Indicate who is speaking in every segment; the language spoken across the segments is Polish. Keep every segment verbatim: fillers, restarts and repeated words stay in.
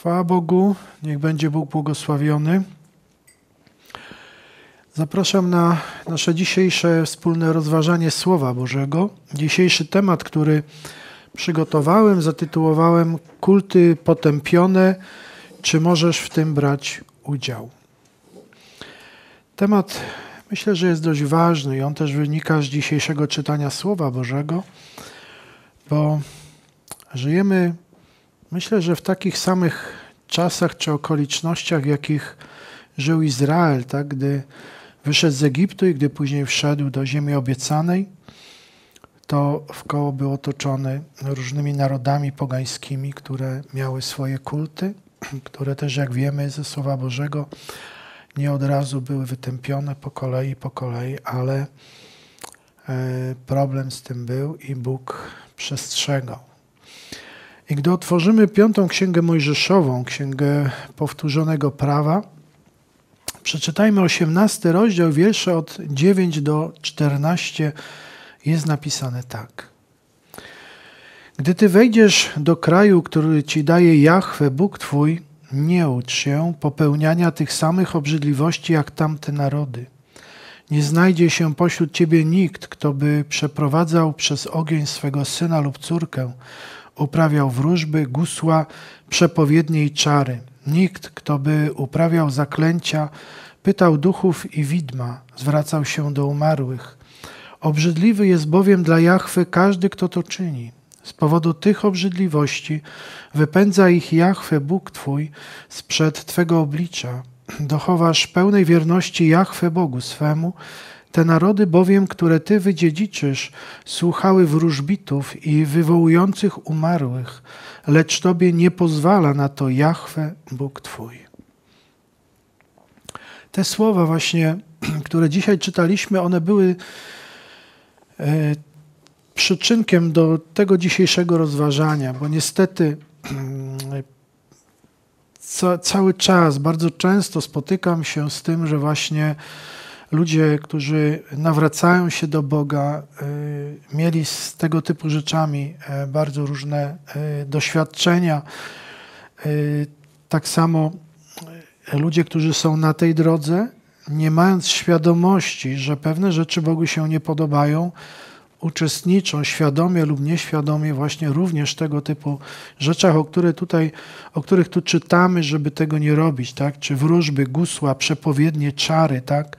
Speaker 1: Chwała Bogu, niech będzie Bóg błogosławiony. Zapraszam na nasze dzisiejsze wspólne rozważanie Słowa Bożego. Dzisiejszy temat, który przygotowałem, zatytułowałem Kulty potępione, czy możesz w tym brać udział? Temat, myślę, że jest dość ważny i on też wynika z dzisiejszego czytania Słowa Bożego, bo żyjemy, myślę, że w takich samych czasach czy okolicznościach, w jakich żył Izrael, tak? Gdy wyszedł z Egiptu i gdy później wszedł do ziemi obiecanej, to wkoło był otoczony różnymi narodami pogańskimi, które miały swoje kulty, które też, jak wiemy ze Słowa Bożego, nie od razu były wytępione po kolei, po kolei, ale problem z tym był i Bóg przestrzegał. I gdy otworzymy piątą Księgę Mojżeszową, Księgę Powtórzonego Prawa, przeczytajmy osiemnasty rozdział, wiersze od dziewiątego do czternastego, jest napisane tak. Gdy ty wejdziesz do kraju, który ci daje Jahwe, Bóg twój, nie ucz się popełniania tych samych obrzydliwości jak tamte narody. Nie znajdzie się pośród ciebie nikt, kto by przeprowadzał przez ogień swego syna lub córkę, uprawiał wróżby, gusła, przepowiednie i czary. Nikt, kto by uprawiał zaklęcia, pytał duchów i widma, zwracał się do umarłych. Obrzydliwy jest bowiem dla Jahwe każdy, kto to czyni. Z powodu tych obrzydliwości wypędza ich Jahwe, Bóg twój, sprzed twego oblicza. Dochowasz pełnej wierności Jahwe, Bogu swemu. Te narody bowiem, które ty wydziedziczysz, słuchały wróżbitów i wywołujących umarłych, lecz tobie nie pozwala na to Jahwe, Bóg twój. Te słowa właśnie, które dzisiaj czytaliśmy, one były e, przyczynkiem do tego dzisiejszego rozważania, bo niestety e, ca, cały czas, bardzo często spotykam się z tym, że właśnie ludzie, którzy nawracają się do Boga, y, mieli z tego typu rzeczami y, bardzo różne y, doświadczenia. Y, tak samo y, ludzie, którzy są na tej drodze, nie mając świadomości, że pewne rzeczy Bogu się nie podobają, uczestniczą świadomie lub nieświadomie właśnie również tego typu rzeczach, o, które tutaj, o których tu czytamy, żeby tego nie robić, tak? Czy wróżby, gusła, przepowiednie, czary, tak?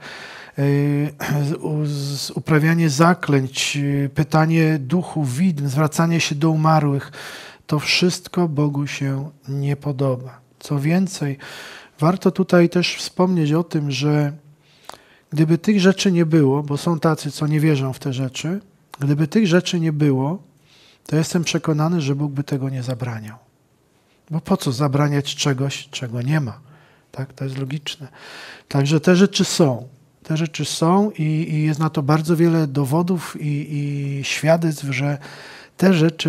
Speaker 1: Uprawianie zaklęć, pytanie duchów, widm, zwracanie się do umarłych, to wszystko Bogu się nie podoba. Co więcej, warto tutaj też wspomnieć o tym, że gdyby tych rzeczy nie było, bo są tacy, co nie wierzą w te rzeczy, gdyby tych rzeczy nie było, to jestem przekonany, że Bóg by tego nie zabraniał. Bo po co zabraniać czegoś, czego nie ma? Tak, to jest logiczne. Także te rzeczy są. Te rzeczy są i, i jest na to bardzo wiele dowodów i, i świadectw, że te rzeczy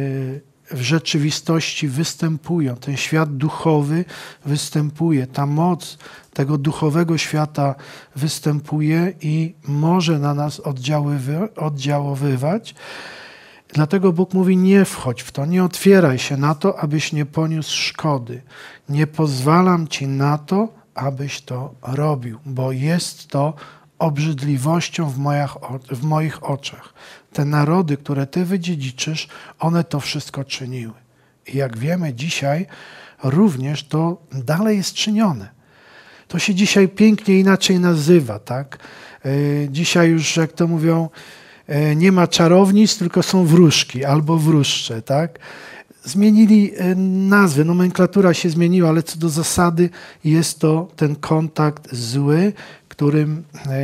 Speaker 1: y, w rzeczywistości występują. Ten świat duchowy występuje. Ta moc tego duchowego świata występuje i może na nas oddziaływy, oddziaływać. Dlatego Bóg mówi, nie wchodź w to, nie otwieraj się na to, abyś nie poniósł szkody. Nie pozwalam ci na to, abyś to robił, bo jest to obrzydliwością w moich, w moich oczach. Te narody, które ty wydziedziczysz, one to wszystko czyniły. I jak wiemy dzisiaj, również to dalej jest czynione. To się dzisiaj pięknie inaczej nazywa, tak? Dzisiaj już, jak to mówią, nie ma czarownic, tylko są wróżki albo wróżcze, tak? Zmienili nazwy, nomenklatura się zmieniła, ale co do zasady jest to ten kontakt zły, którym,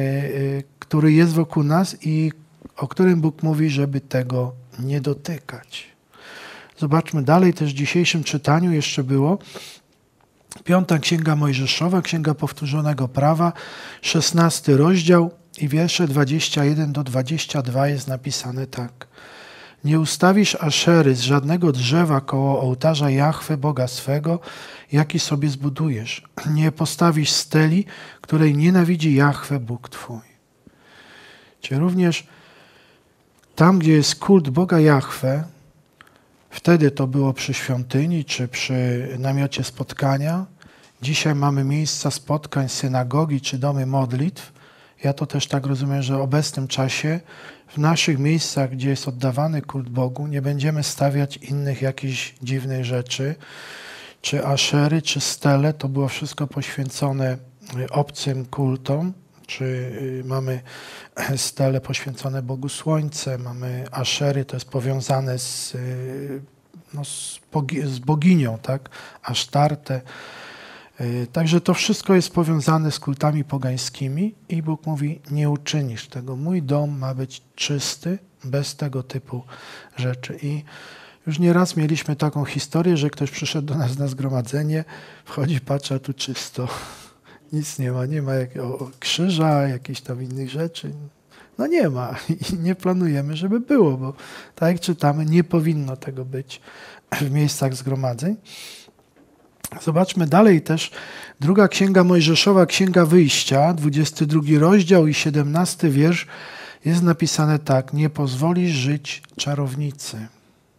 Speaker 1: który jest wokół nas i o którym Bóg mówi, żeby tego nie dotykać. Zobaczmy dalej, też w dzisiejszym czytaniu jeszcze było piąta Księga Mojżeszowa, Księga Powtórzonego Prawa, szesnasty rozdział i wiersze dwadzieścia jeden do dwudziestego drugiego jest napisane tak. Nie ustawisz aszery z żadnego drzewa koło ołtarza Jahwe, Boga swego, jaki sobie zbudujesz. Nie postawisz steli, której nienawidzi Jahwe, Bóg twój. Czyli również tam, gdzie jest kult Boga Jahwe, Wtedy to było przy świątyni czy przy namiocie spotkania. Dzisiaj mamy miejsca spotkań, synagogi czy domy modlitw. Ja to też tak rozumiem, że w obecnym czasie w naszych miejscach, gdzie jest oddawany kult Bogu, nie będziemy stawiać innych jakichś dziwnych rzeczy, czy aszery, czy stele. To było wszystko poświęcone obcym kultom. Czy mamy stele poświęcone Bogu Słońce, mamy aszery, to jest powiązane z, no, z, bogi, z boginią, tak? Asztartę. Także to wszystko jest powiązane z kultami pogańskimi i Bóg mówi, nie uczynisz tego. Mój dom ma być czysty, bez tego typu rzeczy. I już nieraz mieliśmy taką historię, że ktoś przyszedł do nas na zgromadzenie, wchodzi, patrzy, a tu czysto. Nic nie ma, nie ma jakiego krzyża, jakichś tam innych rzeczy. No nie ma i nie planujemy, żeby było, bo tak jak czytamy, nie powinno tego być w miejscach zgromadzeń. Zobaczmy dalej też. Druga Księga Mojżeszowa, Księga Wyjścia, dwudziesty drugi rozdział i siedemnasty wiersz, jest napisane tak. Nie pozwolisz żyć czarownicy.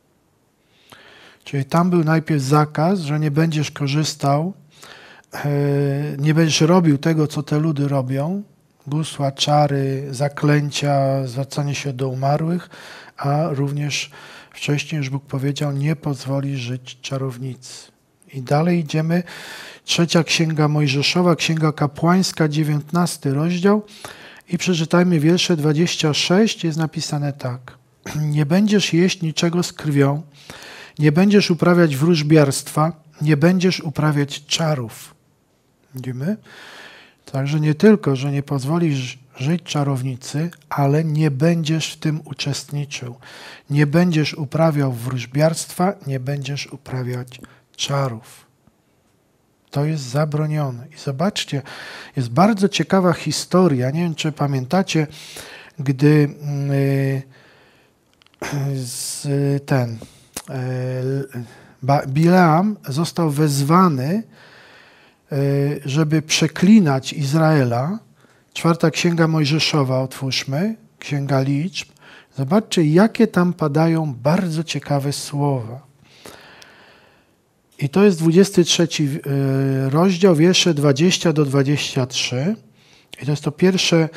Speaker 1: Czyli tam był najpierw zakaz, że nie będziesz korzystał, nie będziesz robił tego, co te ludy robią, gusła, czary, zaklęcia, zwracanie się do umarłych, a również wcześniej już Bóg powiedział, nie pozwoli żyć czarownicy. I dalej idziemy, trzecia Księga Mojżeszowa, Księga Kapłańska, dziewiętnasty rozdział i przeczytajmy wiersze dwadzieścia sześć, jest napisane tak. Nie będziesz jeść niczego z krwią, nie będziesz uprawiać wróżbiarstwa, nie będziesz uprawiać czarów. Widzimy? Także nie tylko, że nie pozwolisz żyć czarownicy, ale nie będziesz w tym uczestniczył. Nie będziesz uprawiał wróżbiarstwa, nie będziesz uprawiać czarów. To jest zabronione. I zobaczcie, jest bardzo ciekawa historia. Nie wiem, czy pamiętacie, gdy yy, ten yy, Bileam został wezwany, żeby przeklinać Izraela. Czwarta Księga Mojżeszowa, otwórzmy, Księga Liczb. Zobaczcie, jakie tam padają bardzo ciekawe słowa. I to jest dwudziesty trzeci rozdział, wiersze dwadzieścia do dwudziestu trzech. I to jest to pierwsze,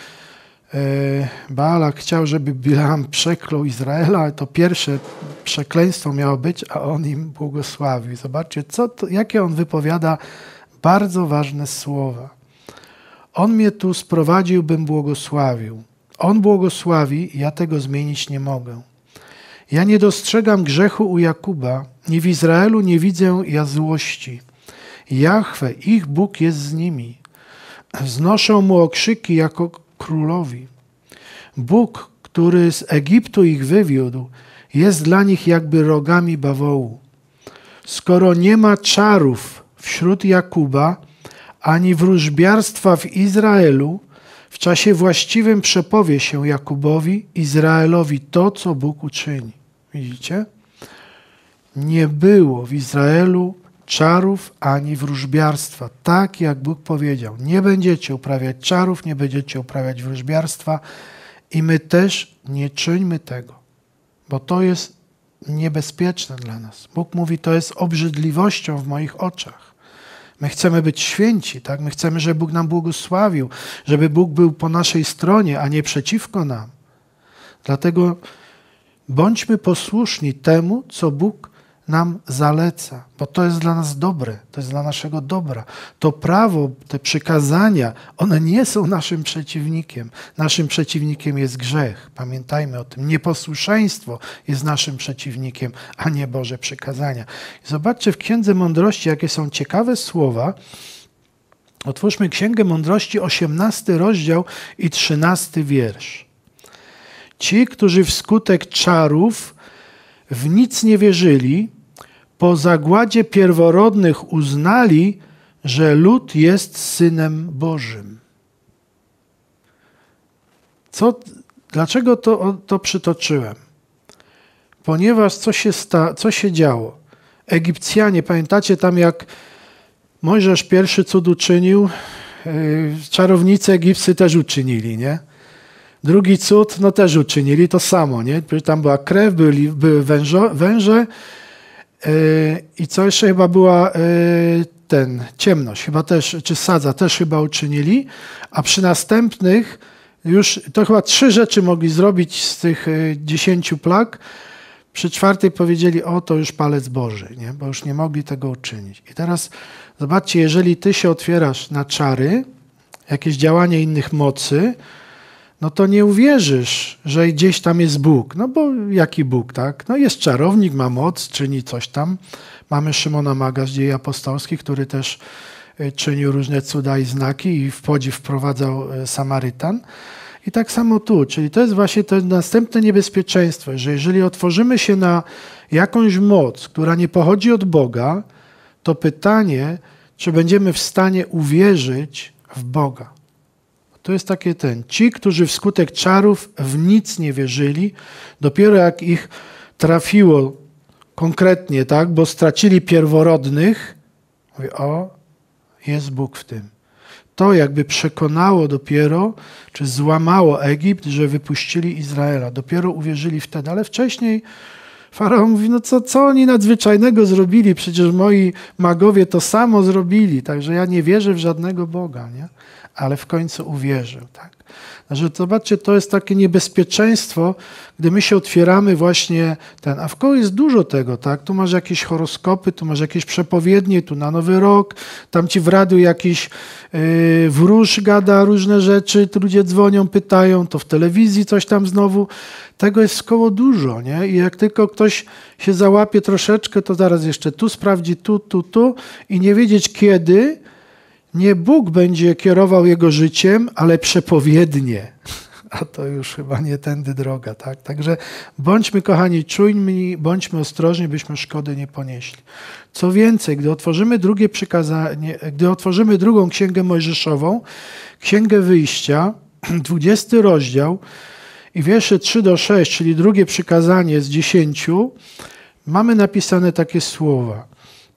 Speaker 1: Baalak chciał, żeby Bileam przeklął Izraela, to pierwsze przekleństwo miało być, a on im błogosławił. Zobaczcie, co to, jakie on wypowiada bardzo ważne słowa. On mnie tu sprowadził, bym błogosławił. On błogosławi, ja tego zmienić nie mogę. Ja nie dostrzegam grzechu u Jakuba, ni w Izraelu nie widzę ja złości. Jahwe, ich Bóg jest z nimi. Znoszą mu okrzyki jako królowi. Bóg, który z Egiptu ich wywiódł, jest dla nich jakby rogami bawołu. Skoro nie ma czarów wśród Jakuba, ani wróżbiarstwa w Izraelu, w czasie właściwym przepowie się Jakubowi, Izraelowi to, co Bóg uczyni. Widzicie? Nie było w Izraelu czarów ani wróżbiarstwa. Tak jak Bóg powiedział. Nie będziecie uprawiać czarów, nie będziecie uprawiać wróżbiarstwa i my też nie czyńmy tego, bo to jest niebezpieczne dla nas. Bóg mówi, to jest obrzydliwością w moich oczach. My chcemy być święci, tak? My chcemy, żeby Bóg nam błogosławił, żeby Bóg był po naszej stronie, a nie przeciwko nam. Dlatego bądźmy posłuszni temu, co Bóg nam zaleca, bo to jest dla nas dobre, to jest dla naszego dobra. To prawo, te przykazania, one nie są naszym przeciwnikiem. Naszym przeciwnikiem jest grzech. Pamiętajmy o tym. Nieposłuszeństwo jest naszym przeciwnikiem, a nie Boże przykazania. Zobaczcie w Księdze Mądrości, jakie są ciekawe słowa. Otwórzmy Księgę Mądrości, osiemnasty rozdział i trzynasty wiersz. Ci, którzy wskutek czarów w nic nie wierzyli, po zagładzie pierworodnych uznali, że lud jest Synem Bożym. Co, dlaczego to, to przytoczyłem? Ponieważ co się, sta, co się działo? Egipcjanie, pamiętacie tam jak Mojżesz pierwszy cud uczynił, yy, czarownicy egipscy też uczynili, nie? Drugi cud, no też uczynili to samo, nie? Tam była krew, byli, były wężo, węże, I co jeszcze chyba była ten, ciemność, chyba też, czy sadza też chyba uczynili, a przy następnych już, to chyba trzy rzeczy mogli zrobić z tych dziesięciu plag. Przy czwartej powiedzieli, o to już palec Boży, nie? Bo już nie mogli tego uczynić. I teraz zobaczcie, jeżeli ty się otwierasz na czary, jakieś działanie innych mocy, no to nie uwierzysz, że gdzieś tam jest Bóg. No bo jaki Bóg, tak? No jest czarownik, ma moc, czyni coś tam. Mamy Szymona Maga z Dziejów Apostolskich, który też czynił różne cuda i znaki i w podziw wprowadzał Samarytan. I tak samo tu, czyli to jest właśnie to następne niebezpieczeństwo, że jeżeli otworzymy się na jakąś moc, która nie pochodzi od Boga, to pytanie, czy będziemy w stanie uwierzyć w Boga. To jest takie ten, ci, którzy wskutek czarów w nic nie wierzyli, dopiero jak ich trafiło konkretnie, tak, bo stracili pierworodnych, mówię, o, jest Bóg w tym. To jakby przekonało dopiero, czy złamało Egipt, że wypuścili Izraela. Dopiero uwierzyli wtedy, ale wcześniej Faraon mówi, no co, co oni nadzwyczajnego zrobili? Przecież moi magowie to samo zrobili, także ja nie wierzę w żadnego Boga, nie? Ale w końcu uwierzył, tak? Także zobaczcie, to jest takie niebezpieczeństwo, gdy my się otwieramy właśnie ten, a w koło jest dużo tego, tak? Tu masz jakieś horoskopy, tu masz jakieś przepowiednie, tu na Nowy Rok, tam ci w radiu jakiś yy, wróż gada różne rzeczy, tu ludzie dzwonią, pytają, to w telewizji coś tam znowu. Tego jest w koło dużo, nie? I jak tylko ktoś się załapie troszeczkę, to zaraz jeszcze tu sprawdzi, tu, tu, tu i nie wiedzieć kiedy, nie Bóg będzie kierował jego życiem, ale przepowiednie. A to już chyba nie tędy droga, tak? Także bądźmy, kochani, czujni, bądźmy ostrożni, byśmy szkody nie ponieśli. Co więcej, gdy otworzymy drugie przykazanie, gdy otworzymy drugą Księgę Mojżeszową, Księgę Wyjścia, dwudziesty rozdział i wiersze trzy do sześciu, czyli drugie przykazanie z dziesięciu, mamy napisane takie słowa.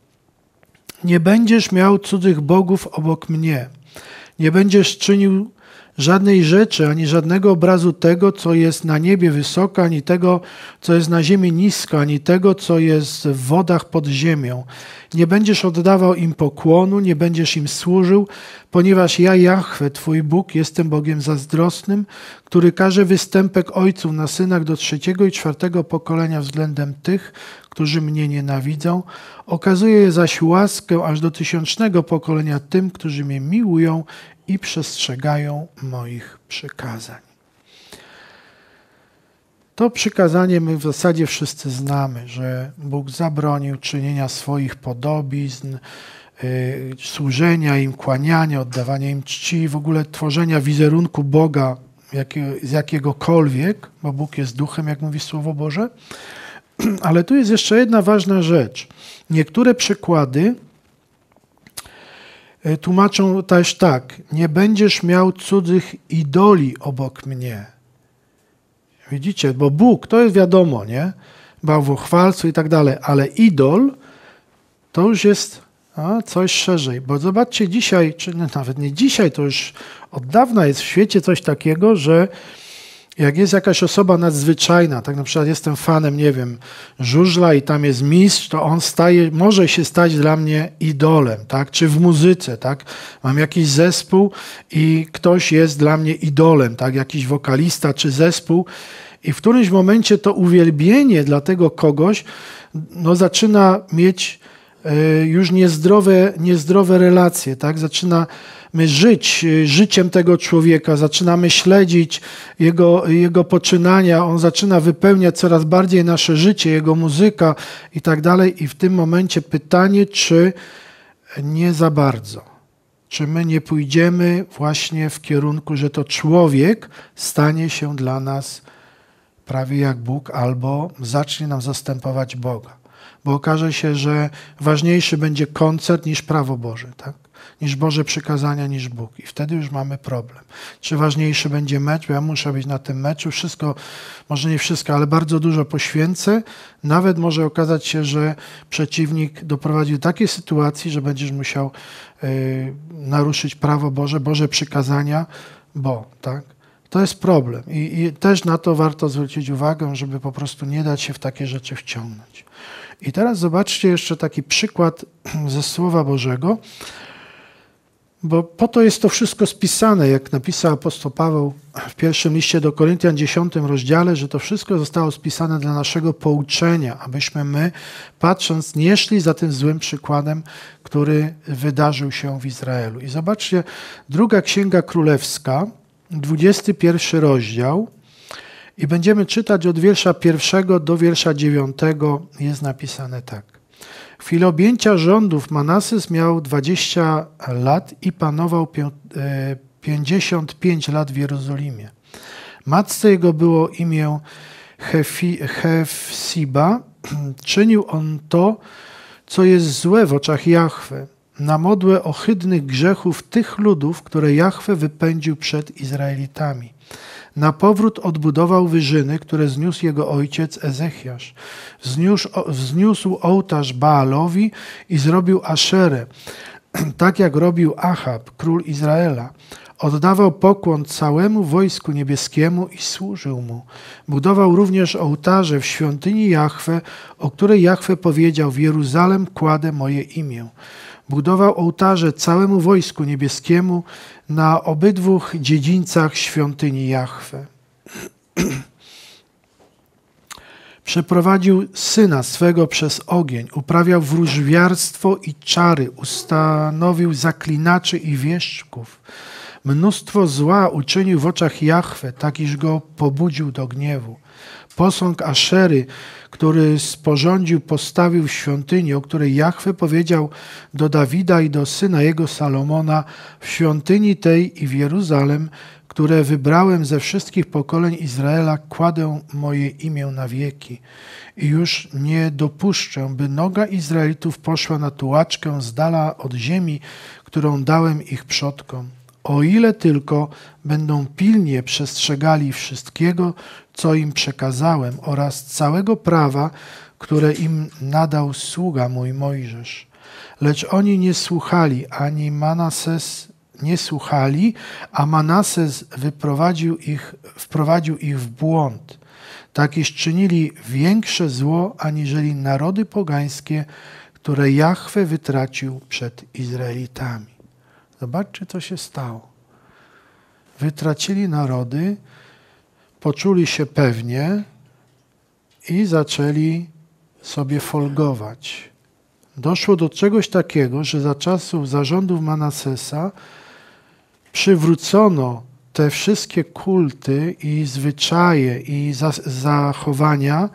Speaker 1: Nie będziesz miał cudzych bogów obok mnie. Nie będziesz czynił żadnej rzeczy, ani żadnego obrazu tego, co jest na niebie wysoko, ani tego, co jest na ziemi nisko, ani tego, co jest w wodach pod ziemią. Nie będziesz oddawał im pokłonu, nie będziesz im służył, ponieważ ja, Jahwe, Twój Bóg, jestem Bogiem zazdrosnym, który każe występek ojców na synach do trzeciego i czwartego pokolenia względem tych, którzy mnie nienawidzą. Okazuję zaś łaskę aż do tysiącznego pokolenia tym, którzy mnie miłują i przestrzegają moich przykazań. To przykazanie my w zasadzie wszyscy znamy, że Bóg zabronił czynienia swoich podobizn, yy, służenia im, kłaniania, oddawania im czci, w ogóle tworzenia wizerunku Boga jakiego, z jakiegokolwiek, bo Bóg jest duchem, jak mówi Słowo Boże. Ale tu jest jeszcze jedna ważna rzecz. Niektóre przykłady tłumaczą też tak. Nie będziesz miał cudzych idoli obok mnie. Widzicie, bo Bóg, to jest wiadomo, nie? Bałwochwalstwo i tak dalej, ale idol to już jest a, coś szerzej. Bo zobaczcie dzisiaj, czy nawet nie dzisiaj, to już od dawna jest w świecie coś takiego, że jak jest jakaś osoba nadzwyczajna, tak na przykład jestem fanem, nie wiem, żużla i tam jest mistrz, to on staje, może się stać dla mnie idolem, tak? Czy w muzyce, tak? Mam jakiś zespół i ktoś jest dla mnie idolem, tak? Jakiś wokalista czy zespół i w którymś momencie to uwielbienie dla tego kogoś no, zaczyna mieć y, już niezdrowe, niezdrowe relacje, tak? Zaczyna My żyć życiem tego człowieka, zaczynamy śledzić jego, jego poczynania, on zaczyna wypełniać coraz bardziej nasze życie, jego muzyka i tak dalej. I w tym momencie pytanie, czy nie za bardzo. Czy my nie pójdziemy właśnie w kierunku, że to człowiek stanie się dla nas prawie jak Bóg albo zacznie nam zastępować Boga. Bo okaże się, że ważniejszy będzie koncert niż prawo Boże, tak? Niż Boże przykazania, niż Bóg. I wtedy już mamy problem. Czy ważniejszy będzie mecz, bo ja muszę być na tym meczu, wszystko, może nie wszystko, ale bardzo dużo poświęcę. Nawet może okazać się, że przeciwnik doprowadzi do takiej sytuacji, że będziesz musiał y, naruszyć prawo Boże, Boże przykazania, bo, tak? To jest problem I, i też na to warto zwrócić uwagę, żeby po prostu nie dać się w takie rzeczy wciągnąć. I teraz zobaczcie jeszcze taki przykład ze Słowa Bożego, bo po to jest to wszystko spisane, jak napisał apostoł Paweł w pierwszym liście do Koryntian, dziesiątym rozdziale, że to wszystko zostało spisane dla naszego pouczenia, abyśmy my, patrząc, nie szli za tym złym przykładem, który wydarzył się w Izraelu. I zobaczcie, druga Księga Królewska, dwudziesty pierwszy rozdział, i będziemy czytać od wiersza pierwszego do wiersza dziewiątego, jest napisane tak. W chwili objęcia rządów Manasys miał dwadzieścia lat i panował pięćdziesiąt pięć lat w Jerozolimie. Matce jego było imię Hefi, Hefsiba. Czynił on to, co jest złe w oczach Jahwe, na modłę ohydnych grzechów tych ludów, które Jahwe wypędził przed Izraelitami. Na powrót odbudował wyżyny, które zniósł jego ojciec Ezechiasz. Wzniósł, wzniósł ołtarz Baalowi i zrobił Aszerę, tak jak robił Achab, król Izraela. Oddawał pokłon całemu wojsku niebieskiemu i służył mu. Budował również ołtarze w świątyni Jahwe, o której Jahwe powiedział: w Jeruzalem kładę moje imię. Budował ołtarze całemu wojsku niebieskiemu na obydwu dziedzińcach świątyni Jahwe. Przeprowadził syna swego przez ogień, uprawiał wróżbiarstwo i czary, ustanowił zaklinaczy i wieszczków. Mnóstwo zła uczynił w oczach Jahwe, tak iż go pobudził do gniewu. Posąg Aszery, który sporządził, postawił w świątyni, o której Jahwe powiedział do Dawida i do syna jego Salomona: w świątyni tej i w Jeruzalem, które wybrałem ze wszystkich pokoleń Izraela, kładę moje imię na wieki. I już nie dopuszczę, by noga Izraelitów poszła na tułaczkę z dala od ziemi, którą dałem ich przodkom. O ile tylko będą pilnie przestrzegali wszystkiego, co im przekazałem, oraz całego prawa, które im nadał sługa mój Mojżesz. Lecz oni nie słuchali, ani Manases nie słuchali, a Manases wyprowadził ich, wprowadził ich w błąd. Tak iż czynili większe zło, aniżeli narody pogańskie, które Jahwe wytracił przed Izraelitami. Zobaczcie, co się stało. Wytracili narody, poczuli się pewnie i zaczęli sobie folgować. Doszło do czegoś takiego, że za czasów zarządów Manasesa przywrócono te wszystkie kulty i zwyczaje i zachowania,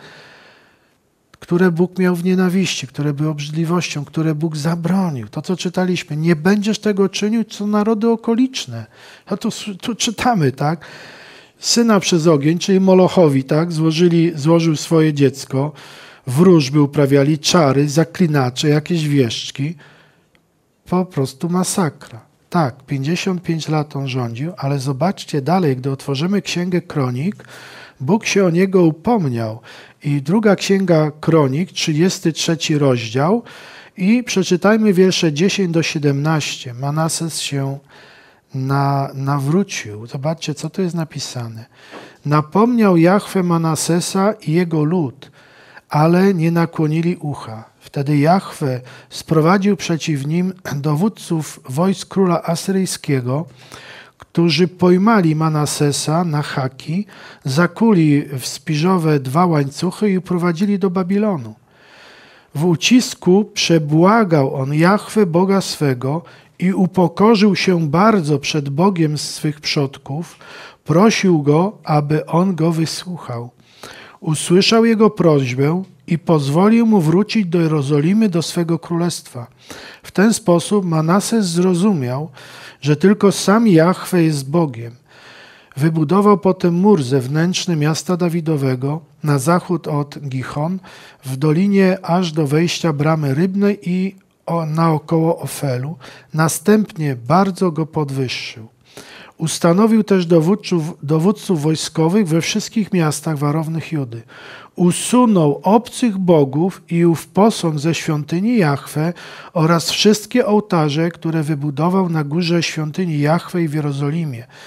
Speaker 1: które Bóg miał w nienawiści, które były obrzydliwością, które Bóg zabronił. To, co czytaliśmy, nie będziesz tego czynił, co narody okoliczne. No to tu czytamy, tak? Syna przez ogień, czyli Molochowi, tak? Złożyli, złożył swoje dziecko, wróżby uprawiali, czary, zaklinacze, jakieś wieszczki. Po prostu masakra. Tak, pięćdziesiąt pięć lat on rządził, ale zobaczcie dalej, gdy otworzymy Księgę Kronik, Bóg się o niego upomniał. I druga Księga Kronik, trzydziesty trzeci rozdział, i przeczytajmy wiersze dziesięć do siedemnastu. Manases się na, nawrócił. Zobaczcie, co tu jest napisane. Napomniał Jahwe Manasesa i jego lud, ale nie nakłonili ucha. Wtedy Jahwe sprowadził przeciw nim dowódców wojsk króla asyryjskiego, którzy pojmali Manasesa na haki, zakuli w spiżowe dwa łańcuchy i uprowadzili do Babilonu. W ucisku przebłagał on Jahwe, Boga swego, i upokorzył się bardzo przed Bogiem swych przodków, prosił go, aby on go wysłuchał. Usłyszał jego prośbę i pozwolił mu wrócić do Jerozolimy, do swego królestwa. W ten sposób Manases zrozumiał, że tylko sam Jahwe jest Bogiem. Wybudował potem mur zewnętrzny miasta Dawidowego na zachód od Gichon, w dolinie aż do wejścia Bramy Rybnej i naokoło Ofelu. Następnie bardzo go podwyższył. Ustanowił też dowódców, dowódców wojskowych we wszystkich miastach warownych Judy. Usunął obcych bogów i ów posąg ze świątyni Jahwe oraz wszystkie ołtarze, które wybudował na górze świątyni Jahwe i w Jerozolimie.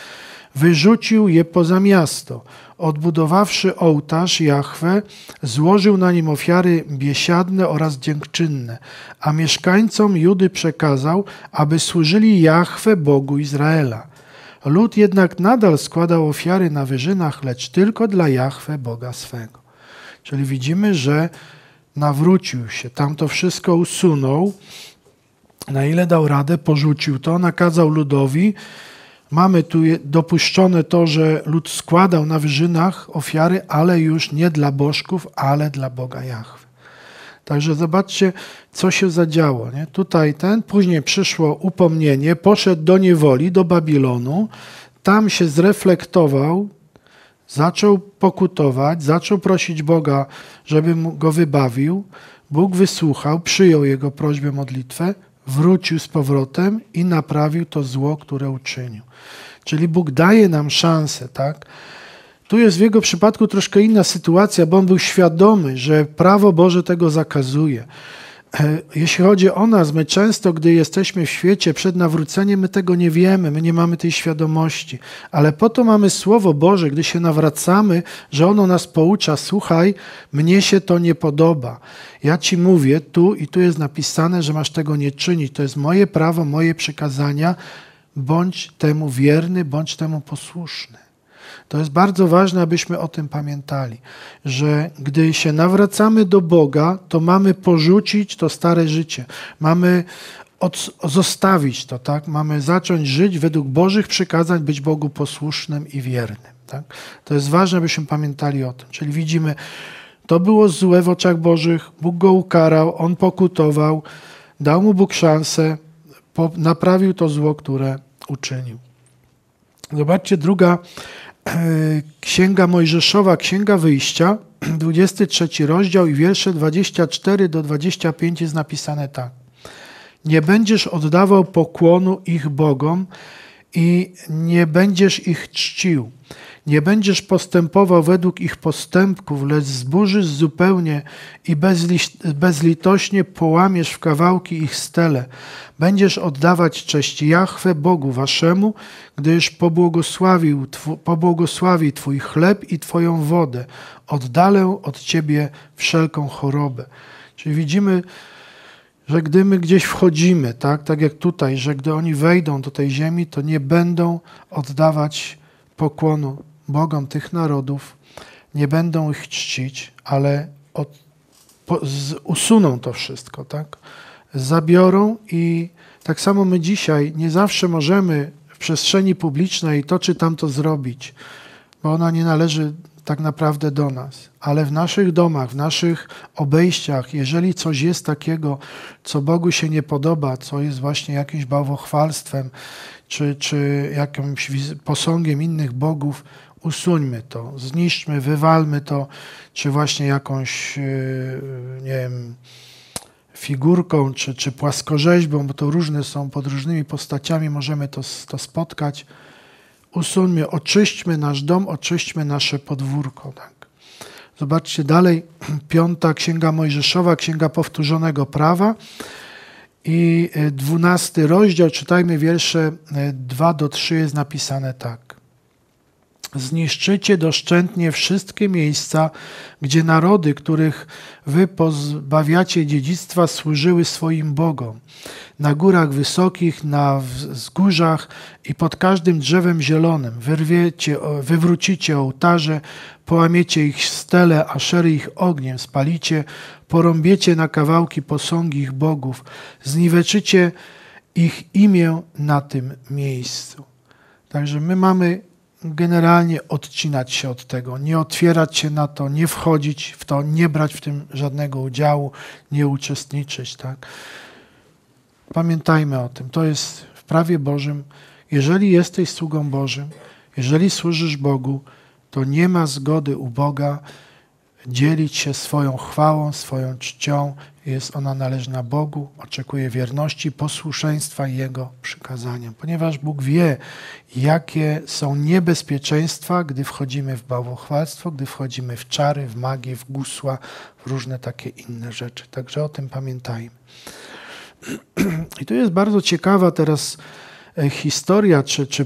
Speaker 1: wyrzucił je poza miasto. Odbudowawszy ołtarz Jahwe, złożył na nim ofiary biesiadne oraz dziękczynne, a mieszkańcom Judy przekazał, aby służyli Jahwe, Bogu Izraela. Lud jednak nadal składał ofiary na wyżynach, lecz tylko dla Jahwe, Boga swego. Czyli widzimy, że nawrócił się, tam to wszystko usunął, na ile dał radę, porzucił to, nakazał ludowi. Mamy tu dopuszczone to, że lud składał na wyżynach ofiary, ale już nie dla bożków, ale dla Boga Jahwe. Także zobaczcie, co się zadziało. Nie? Tutaj ten, później przyszło upomnienie, poszedł do niewoli, do Babilonu, tam się zreflektował, zaczął pokutować, zaczął prosić Boga, żeby mu go wybawił. Bóg wysłuchał, przyjął jego prośbę, modlitwę, wrócił z powrotem i naprawił to zło, które uczynił. Czyli Bóg daje nam szansę, tak? Tu jest w jego przypadku troszkę inna sytuacja, bo on był świadomy, że prawo Boże tego zakazuje. Jeśli chodzi o nas, my często, gdy jesteśmy w świecie przed nawróceniem, my tego nie wiemy, my nie mamy tej świadomości. Ale po to mamy Słowo Boże, gdy się nawracamy, że ono nas poucza. Słuchaj, mnie się to nie podoba. Ja ci mówię tu i tu jest napisane, że masz tego nie czynić. To jest moje prawo, moje przykazania. Bądź temu wierny, bądź temu posłuszny. To jest bardzo ważne, abyśmy o tym pamiętali, że gdy się nawracamy do Boga, to mamy porzucić to stare życie. Mamy od, zostawić to, tak? Mamy zacząć żyć według Bożych przykazań, być Bogu posłusznym i wiernym. Tak? To jest ważne, abyśmy pamiętali o tym. Czyli widzimy, to było złe w oczach Bożych, Bóg go ukarał, on pokutował, dał mu Bóg szansę, po, naprawił to zło, które uczynił. Zobaczcie, druga Księga Mojżeszowa, Księga Wyjścia, dwudziesty trzeci rozdział i wiersze dwadzieścia cztery do dwudziestego piątego jest napisane tak. Nie będziesz oddawał pokłonu ich bogom i nie będziesz ich czcił. Nie będziesz postępował według ich postępków, lecz zburzysz zupełnie i bezlitośnie połamiesz w kawałki ich stele. Będziesz oddawać cześć Jahwe, Bogu waszemu, gdyż pobłogosławił, pobłogosławi Twój chleb i Twoją wodę. Oddalę od Ciebie wszelką chorobę. Czyli widzimy, że gdy my gdzieś wchodzimy, tak, tak jak tutaj, że gdy oni wejdą do tej ziemi, to nie będą oddawać pokłonu bogom tych narodów, nie będą ich czcić, ale od, po, z, usuną to wszystko, tak? Zabiorą i tak samo my dzisiaj nie zawsze możemy w przestrzeni publicznej to czy tamto zrobić, bo ona nie należy tak naprawdę do nas. Ale w naszych domach, w naszych obejściach, jeżeli coś jest takiego, co Bogu się nie podoba, co jest właśnie jakimś bałwochwalstwem, czy, czy jakimś posągiem innych bogów, usuńmy to, zniszczmy, wywalmy to, czy właśnie jakąś, nie wiem, figurką, czy, czy płaskorzeźbą, bo to różne są, pod różnymi postaciami możemy to, to spotkać. Usuńmy, oczyśćmy nasz dom, oczyśćmy nasze podwórko. Tak. Zobaczcie dalej, piąta Księga Mojżeszowa, Księga Powtórzonego Prawa i dwunasty rozdział, czytajmy wiersze dwa do trzech, jest napisane tak. Zniszczycie doszczętnie wszystkie miejsca, gdzie narody, których wy pozbawiacie dziedzictwa, służyły swoim bogom. Na górach wysokich, na wzgórzach i pod każdym drzewem zielonym. Wyrwiecie, wywrócicie ołtarze, połamiecie ich stele, aszery ich ogniem spalicie, porąbiecie na kawałki posągi ich bogów, zniweczycie ich imię na tym miejscu. Także my mamy generalnie odcinać się od tego, nie otwierać się na to, nie wchodzić w to, nie brać w tym żadnego udziału, nie uczestniczyć. Tak? Pamiętajmy o tym, to jest w prawie Bożym. Jeżeli jesteś sługą Bożym, jeżeli służysz Bogu, to nie ma zgody u Boga dzielić się swoją chwałą, swoją czcią. Jest ona należna Bogu, oczekuje wierności, posłuszeństwa Jego przykazaniom. Ponieważ Bóg wie, jakie są niebezpieczeństwa, gdy wchodzimy w bałwochwalstwo, gdy wchodzimy w czary, w magię, w gusła, w różne takie inne rzeczy. Także o tym pamiętajmy. I tu jest bardzo ciekawa teraz historia, czy, czy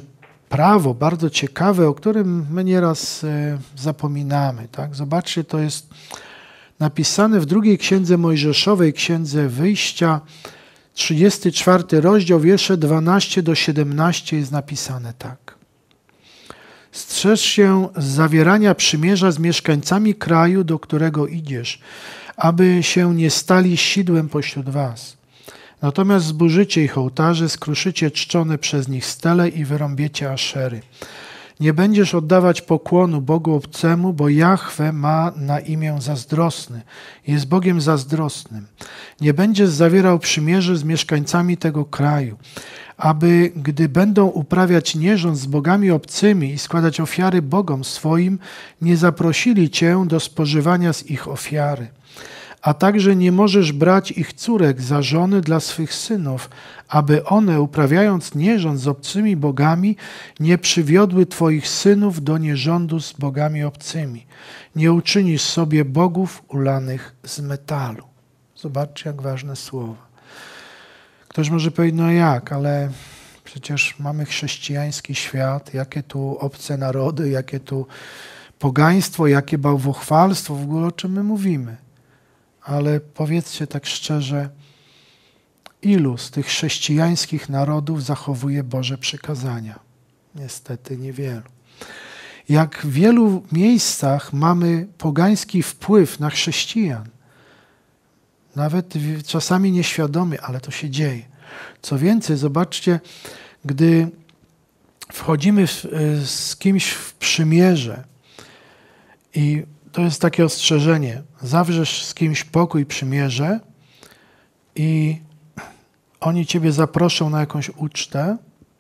Speaker 1: prawo bardzo ciekawe, o którym my nieraz zapominamy. Tak? Zobaczcie, to jest napisane w drugiej księdze Mojżeszowej, księdze Wyjścia, trzydziesty czwarty rozdział, wiersze dwanaście do siedemnastu jest napisane tak. Strzeż się zawierania przymierza z mieszkańcami kraju, do którego idziesz, aby się nie stali sidłem pośród was. Natomiast zburzycie ich ołtarze, skruszycie czczone przez nich stele i wyrąbiecie aszery. Nie będziesz oddawać pokłonu Bogu obcemu, bo Jahwe ma na imię zazdrosny. Jest Bogiem zazdrosnym. Nie będziesz zawierał przymierzy z mieszkańcami tego kraju, aby gdy będą uprawiać nierząd z bogami obcymi i składać ofiary bogom swoim, nie zaprosili cię do spożywania z ich ofiary. A także nie możesz brać ich córek za żony dla swych synów, aby one, uprawiając nierząd z obcymi bogami, nie przywiodły twoich synów do nierządu z bogami obcymi. Nie uczynisz sobie bogów ulanych z metalu. Zobaczcie, jak ważne słowa. Ktoś może powiedzieć, no jak, ale przecież mamy chrześcijański świat, jakie tu obce narody, jakie tu pogaństwo, jakie bałwochwalstwo, w ogóle o czym my mówimy. Ale powiedzcie tak szczerze, ilu z tych chrześcijańskich narodów zachowuje Boże przykazania? Niestety niewielu. Jak w wielu miejscach mamy pogański wpływ na chrześcijan, nawet czasami nieświadomy, ale to się dzieje. Co więcej, zobaczcie, gdy wchodzimy w, z kimś w przymierze i to jest takie ostrzeżenie. Zawrzesz z kimś pokój, przymierze i oni ciebie zaproszą na jakąś ucztę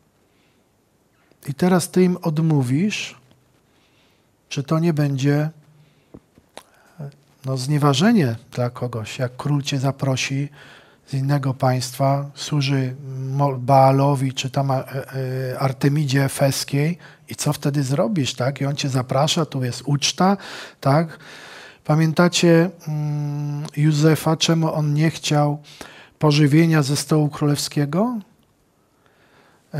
Speaker 1: i teraz ty im odmówisz, czy to nie będzie no, znieważenie dla kogoś, jak król cię zaprosi z innego państwa, służy Baalowi czy tam Artemidzie Efeskiej i co wtedy zrobisz, tak? I on cię zaprasza, tu jest uczta, tak? Pamiętacie um, Józefa, czemu on nie chciał pożywienia ze stołu królewskiego? Yy,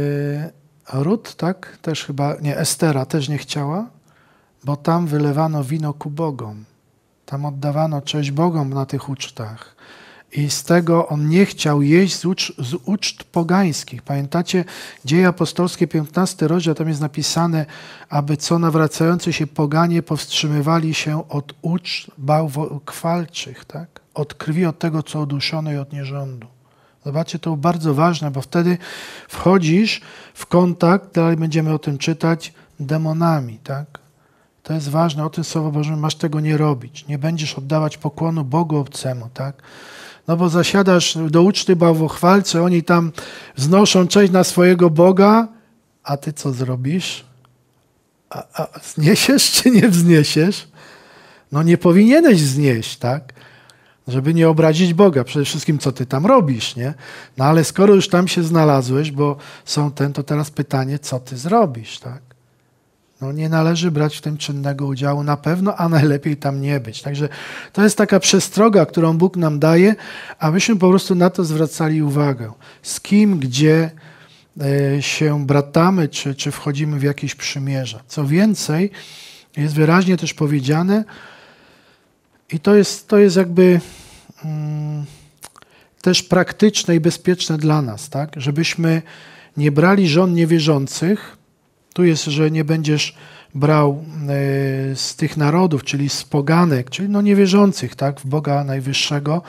Speaker 1: Rut, tak? Też chyba, nie, Estera też nie chciała, bo tam wylewano wino ku bogom. Tam oddawano cześć bogom na tych ucztach. I z tego on nie chciał jeść z, ucz, z uczt pogańskich. Pamiętacie, Dzieje apostolskie, piętnasty rozdział, tam jest napisane, aby co nawracający się poganie powstrzymywali się od uczt bałwochwalczych, tak? Od krwi, od tego, co uduszone i od nierządu. Zobaczcie, to bardzo ważne, bo wtedy wchodzisz w kontakt, dalej będziemy o tym czytać, demonami, tak? To jest ważne, o tym Słowo Boże, masz tego nie robić. Nie będziesz oddawać pokłonu Bogu obcemu, tak? No bo zasiadasz do uczty bałwochwalcy, oni tam wznoszą cześć na swojego Boga, a ty co zrobisz? A, a zniesiesz czy nie wzniesiesz? No nie powinieneś znieść, tak? Żeby nie obrazić Boga. Przede wszystkim, co ty tam robisz, nie? No ale skoro już tam się znalazłeś, bo są ten, to teraz pytanie, co ty zrobisz, tak? No nie należy brać w tym czynnego udziału na pewno, a najlepiej tam nie być. Także to jest taka przestroga, którą Bóg nam daje, abyśmy po prostu na to zwracali uwagę. Z kim, gdzie się bratamy, czy, czy wchodzimy w jakieś przymierza. Co więcej, jest wyraźnie też powiedziane, i to jest, to jest jakby mm, też praktyczne i bezpieczne dla nas, tak? Żebyśmy nie brali żon niewierzących. Tu jest, że nie będziesz brał y, z tych narodów, czyli z poganek, czyli no niewierzących, tak? W Boga Najwyższego,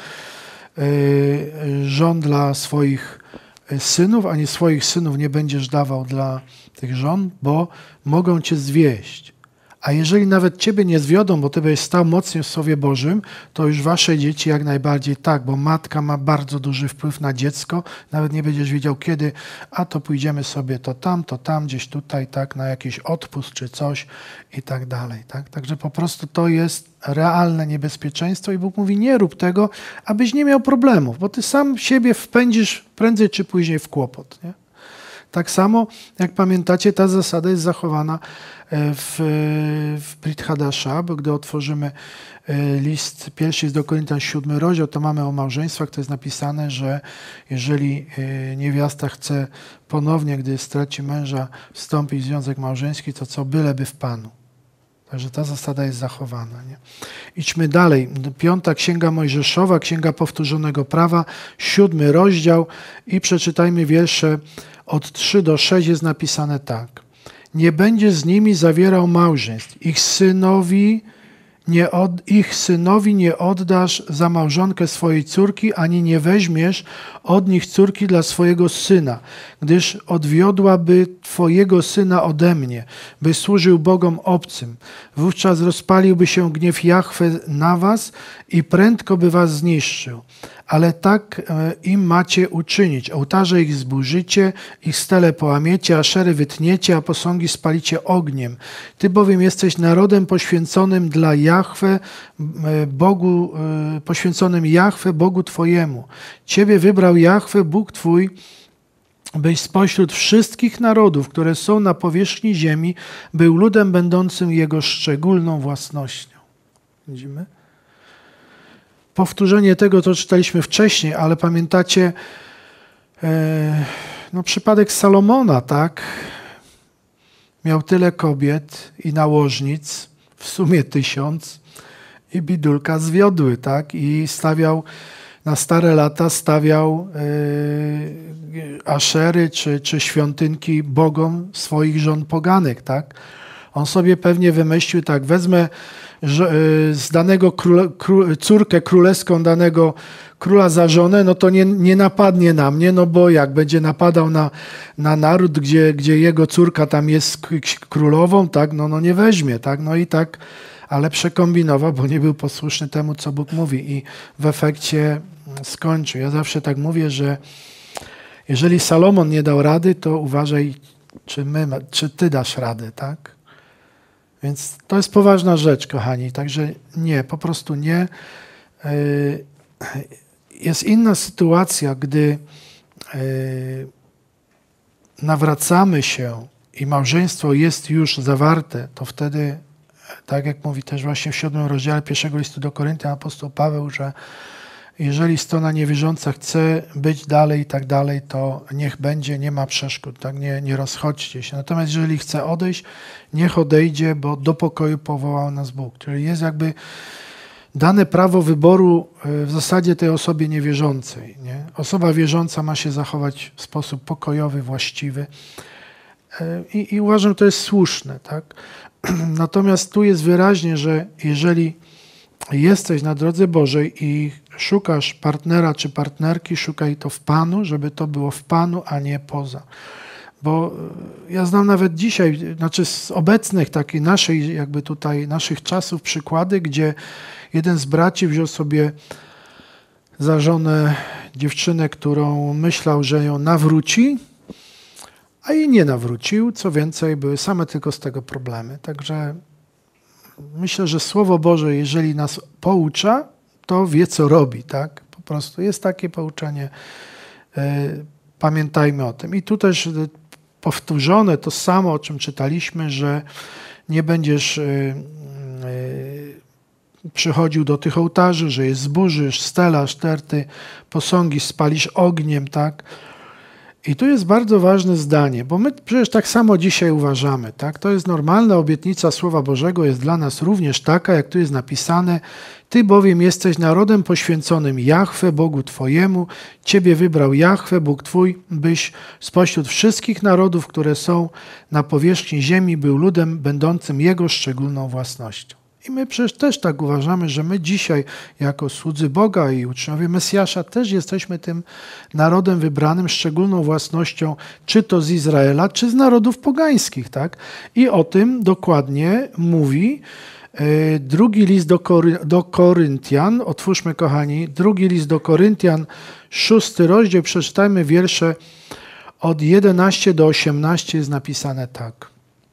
Speaker 1: y, żon dla swoich synów, a nie swoich synów nie będziesz dawał dla tych żon, bo mogą cię zwieść. A jeżeli nawet ciebie nie zwiodą, bo ty byś stał mocniej w Słowie Bożym, to już wasze dzieci jak najbardziej tak, bo matka ma bardzo duży wpływ na dziecko, nawet nie będziesz wiedział kiedy, a to pójdziemy sobie to tam, to tam, gdzieś tutaj, tak, na jakiś odpust czy coś i tak dalej. Tak? Także po prostu to jest realne niebezpieczeństwo i Bóg mówi, nie rób tego, abyś nie miał problemów, bo ty sam siebie wpędzisz prędzej czy później w kłopot. Nie? Tak samo, jak pamiętacie, ta zasada jest zachowana w, w Brit Hadasha, bo gdy otworzymy list pierwszy jest do Koryntian, siódmy rozdział, to mamy o małżeństwach, to jest napisane, że jeżeli niewiasta chce ponownie, gdy straci męża, wstąpić w związek małżeński, to co byleby w Panu. Także ta zasada jest zachowana. Nie? Idźmy dalej. Piąta Księga Mojżeszowa, Księga Powtórzonego Prawa, siódmy rozdział i przeczytajmy wiersze od trzy do sześciu, jest napisane tak. Nie będzie z nimi zawierał małżeństw. Ich synowi nie od, ich synowi nie oddasz za małżonkę swojej córki, ani nie weźmiesz od nich córki dla swojego syna, gdyż odwiodłaby twojego syna ode mnie, by służył bogom obcym. Wówczas rozpaliłby się gniew Jahwe na was i prędko by was zniszczył. Ale tak im macie uczynić. Ołtarze ich zburzycie, ich stele połamiecie, aszery wytniecie, a posągi spalicie ogniem. Ty bowiem jesteś narodem poświęconym dla Jahwe, Bogu, poświęconym Jahwe, Bogu Twojemu. Ciebie wybrał Jahwe, Bóg Twój, byś spośród wszystkich narodów, które są na powierzchni ziemi, był ludem będącym Jego szczególną własnością. Widzimy? Powtórzenie tego, co czytaliśmy wcześniej, ale pamiętacie e, no, przypadek Salomona, tak? Miał tyle kobiet i nałożnic, w sumie tysiąc, i bidulka zwiodły, tak? I stawiał, na stare lata stawiał e, aszery czy, czy świątynki bogom swoich żon poganek, tak? On sobie pewnie wymyślił, tak, wezmę z danego króle, kró, córkę królewską danego króla za żonę, no to nie, nie napadnie na mnie, no bo jak będzie napadał na, na naród, gdzie, gdzie jego córka tam jest królową, tak, no, no nie weźmie, tak, no i tak, ale przekombinował, bo nie był posłuszny temu, co Bóg mówi i w efekcie skończył. Ja zawsze tak mówię, że jeżeli Salomon nie dał rady, to uważaj, czy, my, czy ty dasz radę, tak? Więc to jest poważna rzecz, kochani. Także nie, po prostu nie. Jest inna sytuacja, gdy nawracamy się i małżeństwo jest już zawarte, to wtedy, tak jak mówi też właśnie w siódmym rozdziale pierwszego listu do Koryntian apostoł Paweł, że jeżeli strona niewierząca chce być dalej i tak dalej, to niech będzie, nie ma przeszkód, tak? nie, nie rozchodźcie się. Natomiast jeżeli chce odejść, niech odejdzie, bo do pokoju powołał nas Bóg. Czyli jest jakby dane prawo wyboru w zasadzie tej osobie niewierzącej. Nie? Osoba wierząca ma się zachować w sposób pokojowy, właściwy i, i uważam, że to jest słuszne. Tak? Natomiast tu jest wyraźnie, że jeżeli jesteś na drodze Bożej i szukasz partnera czy partnerki, szukaj to w Panu, żeby to było w Panu, a nie poza. Bo ja znam nawet dzisiaj, znaczy z obecnych takich naszej, jakby tutaj naszych czasów przykłady, gdzie jeden z braci wziął sobie za żonę dziewczynę, którą myślał, że ją nawróci, a jej nie nawrócił. Co więcej, były same tylko z tego problemy. Także myślę, że Słowo Boże, jeżeli nas poucza, to wie, co robi, tak? Po prostu jest takie pouczenie. Pamiętajmy o tym. I tu też powtórzone to samo, o czym czytaliśmy, że nie będziesz przychodził do tych ołtarzy, że je zburzysz, stelasz, terty, posągi spalisz ogniem, tak? I tu jest bardzo ważne zdanie, bo my przecież tak samo dzisiaj uważamy, tak? To jest normalna obietnica Słowa Bożego, jest dla nas również taka, jak tu jest napisane: Ty bowiem jesteś narodem poświęconym Jahwe, Bogu Twojemu. Ciebie wybrał Jahwe, Bóg Twój, byś spośród wszystkich narodów, które są na powierzchni ziemi, był ludem będącym Jego szczególną własnością. I my przecież też tak uważamy, że my dzisiaj jako słudzy Boga i uczniowie Mesjasza też jesteśmy tym narodem wybranym, szczególną własnością, czy to z Izraela, czy z narodów pogańskich, tak? I o tym dokładnie mówi yy, drugi list do, Kory, do Koryntian. Otwórzmy, kochani, drugi list do Koryntian, szósty rozdział, przeczytajmy wiersze od jedenastego do osiemnastego, jest napisane tak.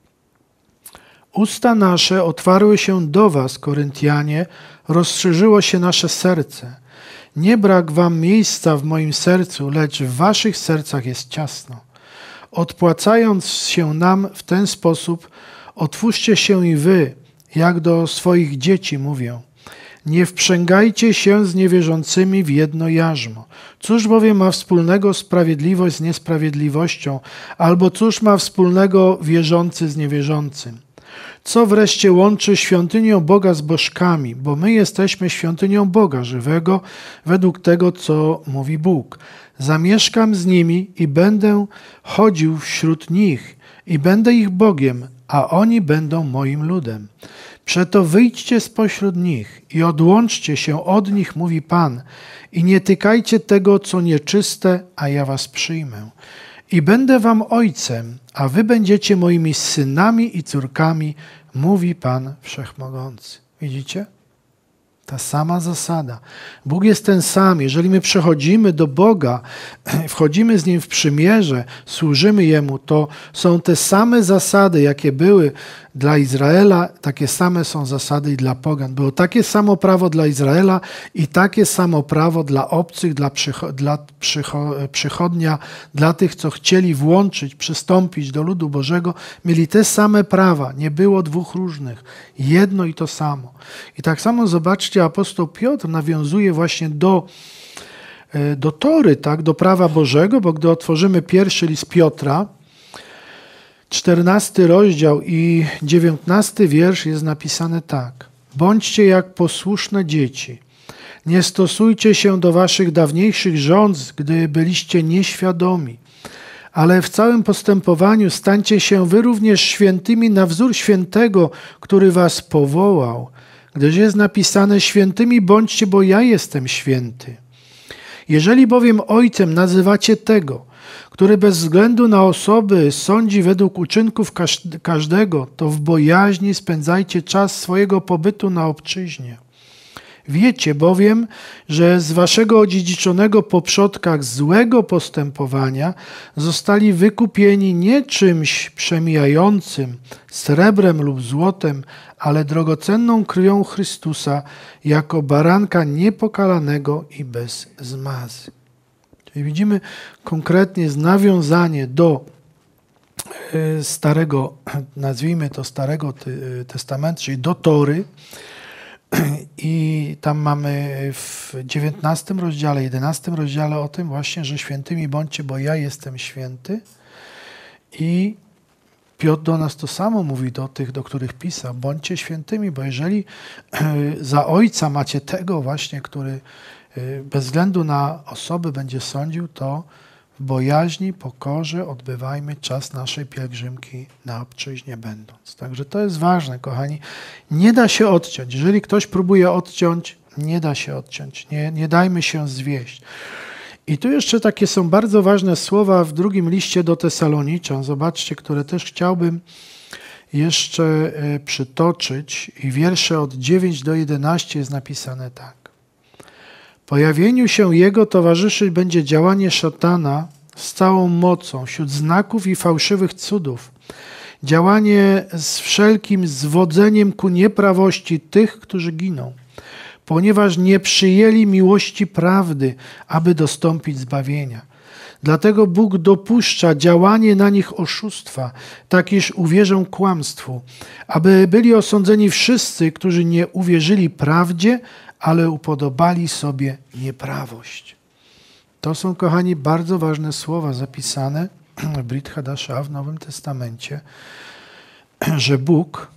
Speaker 1: Usta nasze otwarły się do was, Koryntianie, rozszerzyło się nasze serce. Nie brak wam miejsca w moim sercu, lecz w waszych sercach jest ciasno. Odpłacając się nam w ten sposób, otwórzcie się i wy, jak do swoich dzieci mówię. Nie wprzęgajcie się z niewierzącymi w jedno jarzmo. Cóż bowiem ma wspólnego sprawiedliwość z niesprawiedliwością, albo cóż ma wspólnego wierzący z niewierzącym? Co wreszcie łączy świątynię Boga z bożkami, bo my jesteśmy świątynią Boga żywego, według tego, co mówi Bóg. Zamieszkam z nimi i będę chodził wśród nich i będę ich Bogiem, a oni będą moim ludem. Przeto wyjdźcie spośród nich i odłączcie się od nich, mówi Pan, i nie tykajcie tego, co nieczyste, a ja was przyjmę. I będę wam ojcem, a wy będziecie moimi synami i córkami, mówi Pan Wszechmogący. Widzicie? Ta sama zasada. Bóg jest ten sam. Jeżeli my przechodzimy do Boga, wchodzimy z Nim w przymierze, służymy Jemu, to są te same zasady, jakie były dla Izraela, takie same są zasady i dla pogan. Było takie samo prawo dla Izraela i takie samo prawo dla obcych, dla, przycho dla przycho przychodnia, dla tych, co chcieli włączyć, przystąpić do ludu Bożego. Mieli te same prawa. Nie było dwóch różnych. Jedno i to samo. I tak samo zobaczcie, apostoł Piotr nawiązuje właśnie do, do Tory, tak, do prawa Bożego, bo gdy otworzymy pierwszy list Piotra, czternasty rozdział i dziewiętnasty wiersz jest napisane tak. Bądźcie jak posłuszne dzieci. Nie stosujcie się do waszych dawniejszych rządz, gdy byliście nieświadomi, ale w całym postępowaniu stańcie się wy również świętymi na wzór świętego, który was powołał. Gdyż jest napisane, świętymi bądźcie, bo ja jestem święty. Jeżeli bowiem ojcem nazywacie tego, który bez względu na osoby sądzi według uczynków każdego, to w bojaźni spędzajcie czas swojego pobytu na obczyźnie. Wiecie bowiem, że z waszego odziedziczonego po przodkach złego postępowania zostali wykupieni nie czymś przemijającym, srebrem lub złotem, ale drogocenną krwią Chrystusa, jako baranka niepokalanego i bez zmazy. Czyli widzimy konkretnie nawiązanie do starego, nazwijmy to Starego Testamentu, czyli do Tory. I tam mamy w dziewiętnastym rozdziale, jedenastym rozdziale o tym właśnie, że świętymi bądźcie, bo ja jestem święty. I Piotr do nas to samo mówi, do tych, do których pisał. Bądźcie świętymi, bo jeżeli za ojca macie tego właśnie, który bez względu na osoby będzie sądził, to w bojaźni, pokorze odbywajmy czas naszej pielgrzymki na obczyźnie będąc. Także to jest ważne, kochani. Nie da się odciąć. Jeżeli ktoś próbuje odciąć, nie da się odciąć. Nie, nie dajmy się zwieść. I tu jeszcze takie są bardzo ważne słowa w drugim liście do Tesaloniczan. Zobaczcie, które też chciałbym jeszcze przytoczyć. I wiersze od dziewiątego do jedenastego jest napisane tak. Pojawieniu się Jego towarzyszyć będzie działanie szatana z całą mocą, wśród znaków i fałszywych cudów. Działanie z wszelkim zwodzeniem ku nieprawości tych, którzy giną, ponieważ nie przyjęli miłości prawdy, aby dostąpić zbawienia. Dlatego Bóg dopuszcza działanie na nich oszustwa, tak iż uwierzą kłamstwu, aby byli osądzeni wszyscy, którzy nie uwierzyli prawdzie, ale upodobali sobie nieprawość. To są, kochani, bardzo ważne słowa zapisane w Brit Hadasha w Nowym Testamencie, że Bóg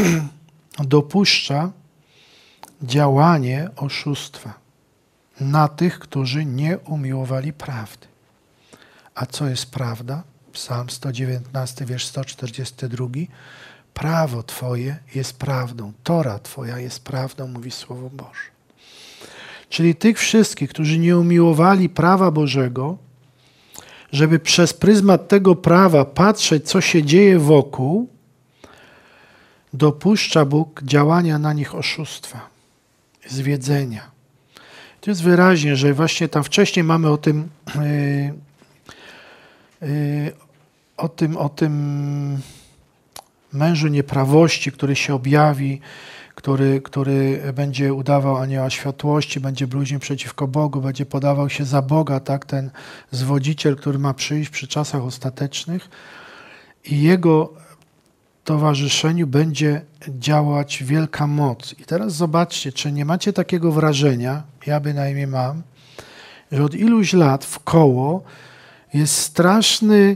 Speaker 1: dopuszcza działanie oszustwa na tych, którzy nie umiłowali prawdy. A co jest prawda? Psalm sto dziewiętnasty, wiersz sto czterdziesty drugi. Prawo Twoje jest prawdą, Tora Twoja jest prawdą, mówi Słowo Boże. Czyli tych wszystkich, którzy nie umiłowali prawa Bożego, żeby przez pryzmat tego prawa patrzeć, co się dzieje wokół, dopuszcza Bóg działania na nich oszustwa, zwiedzenia. To jest wyraźnie, że właśnie tam wcześniej mamy o tym, yy, yy, o tym, o tym mężu nieprawości, który się objawi, który, który będzie udawał anioła światłości, będzie bluźnił przeciwko Bogu, będzie podawał się za Boga, tak? Ten zwodziciel, który ma przyjść przy czasach ostatecznych i jego towarzyszeniu będzie działać wielka moc. I teraz zobaczcie, czy nie macie takiego wrażenia, ja bynajmniej mam, że od iluś lat w koło jest straszny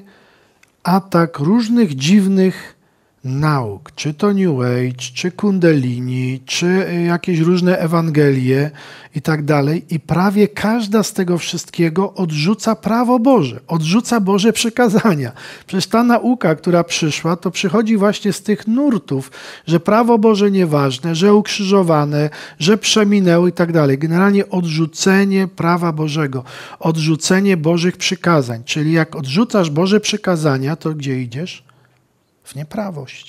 Speaker 1: atak różnych dziwnych nauk, czy to New Age, czy Kundalini, czy jakieś różne Ewangelie i tak dalej. I prawie każda z tego wszystkiego odrzuca prawo Boże, odrzuca Boże przykazania. Przecież ta nauka, która przyszła, to przychodzi właśnie z tych nurtów, że prawo Boże nieważne, że ukrzyżowane, że przeminęło i tak dalej. Generalnie odrzucenie prawa Bożego, odrzucenie Bożych przykazań. Czyli jak odrzucasz Boże przykazania, to gdzie idziesz? W nieprawość.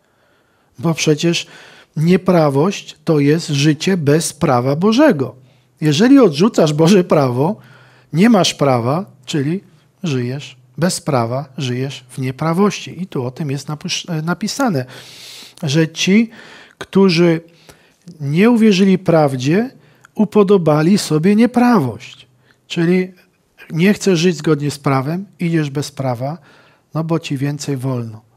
Speaker 1: Bo przecież nieprawość to jest życie bez prawa Bożego. Jeżeli odrzucasz Boże prawo, nie masz prawa, czyli żyjesz bez prawa, żyjesz w nieprawości. I tu o tym jest napisane, że ci, którzy nie uwierzyli prawdzie, upodobali sobie nieprawość. Czyli nie chcesz żyć zgodnie z prawem, idziesz bez prawa, no bo ci więcej wolno.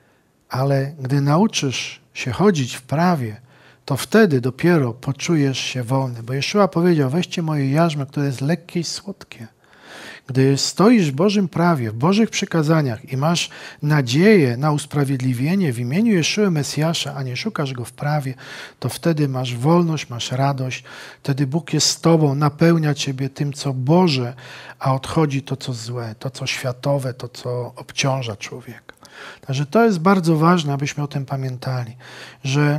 Speaker 1: Ale gdy nauczysz się chodzić w prawie, to wtedy dopiero poczujesz się wolny. Bo Jeszua powiedział, weźcie moje jarzmo, które jest lekkie i słodkie. Gdy stoisz w Bożym prawie, w Bożych przykazaniach i masz nadzieję na usprawiedliwienie w imieniu Jeszua Mesjasza, a nie szukasz Go w prawie, to wtedy masz wolność, masz radość. Wtedy Bóg jest z tobą, napełnia ciebie tym, co Boże, a odchodzi to, co złe, to, co światowe, to, co obciąża człowieka. Także to jest bardzo ważne, abyśmy o tym pamiętali, że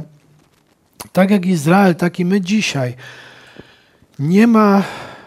Speaker 1: tak jak Izrael, tak i my dzisiaj nie ma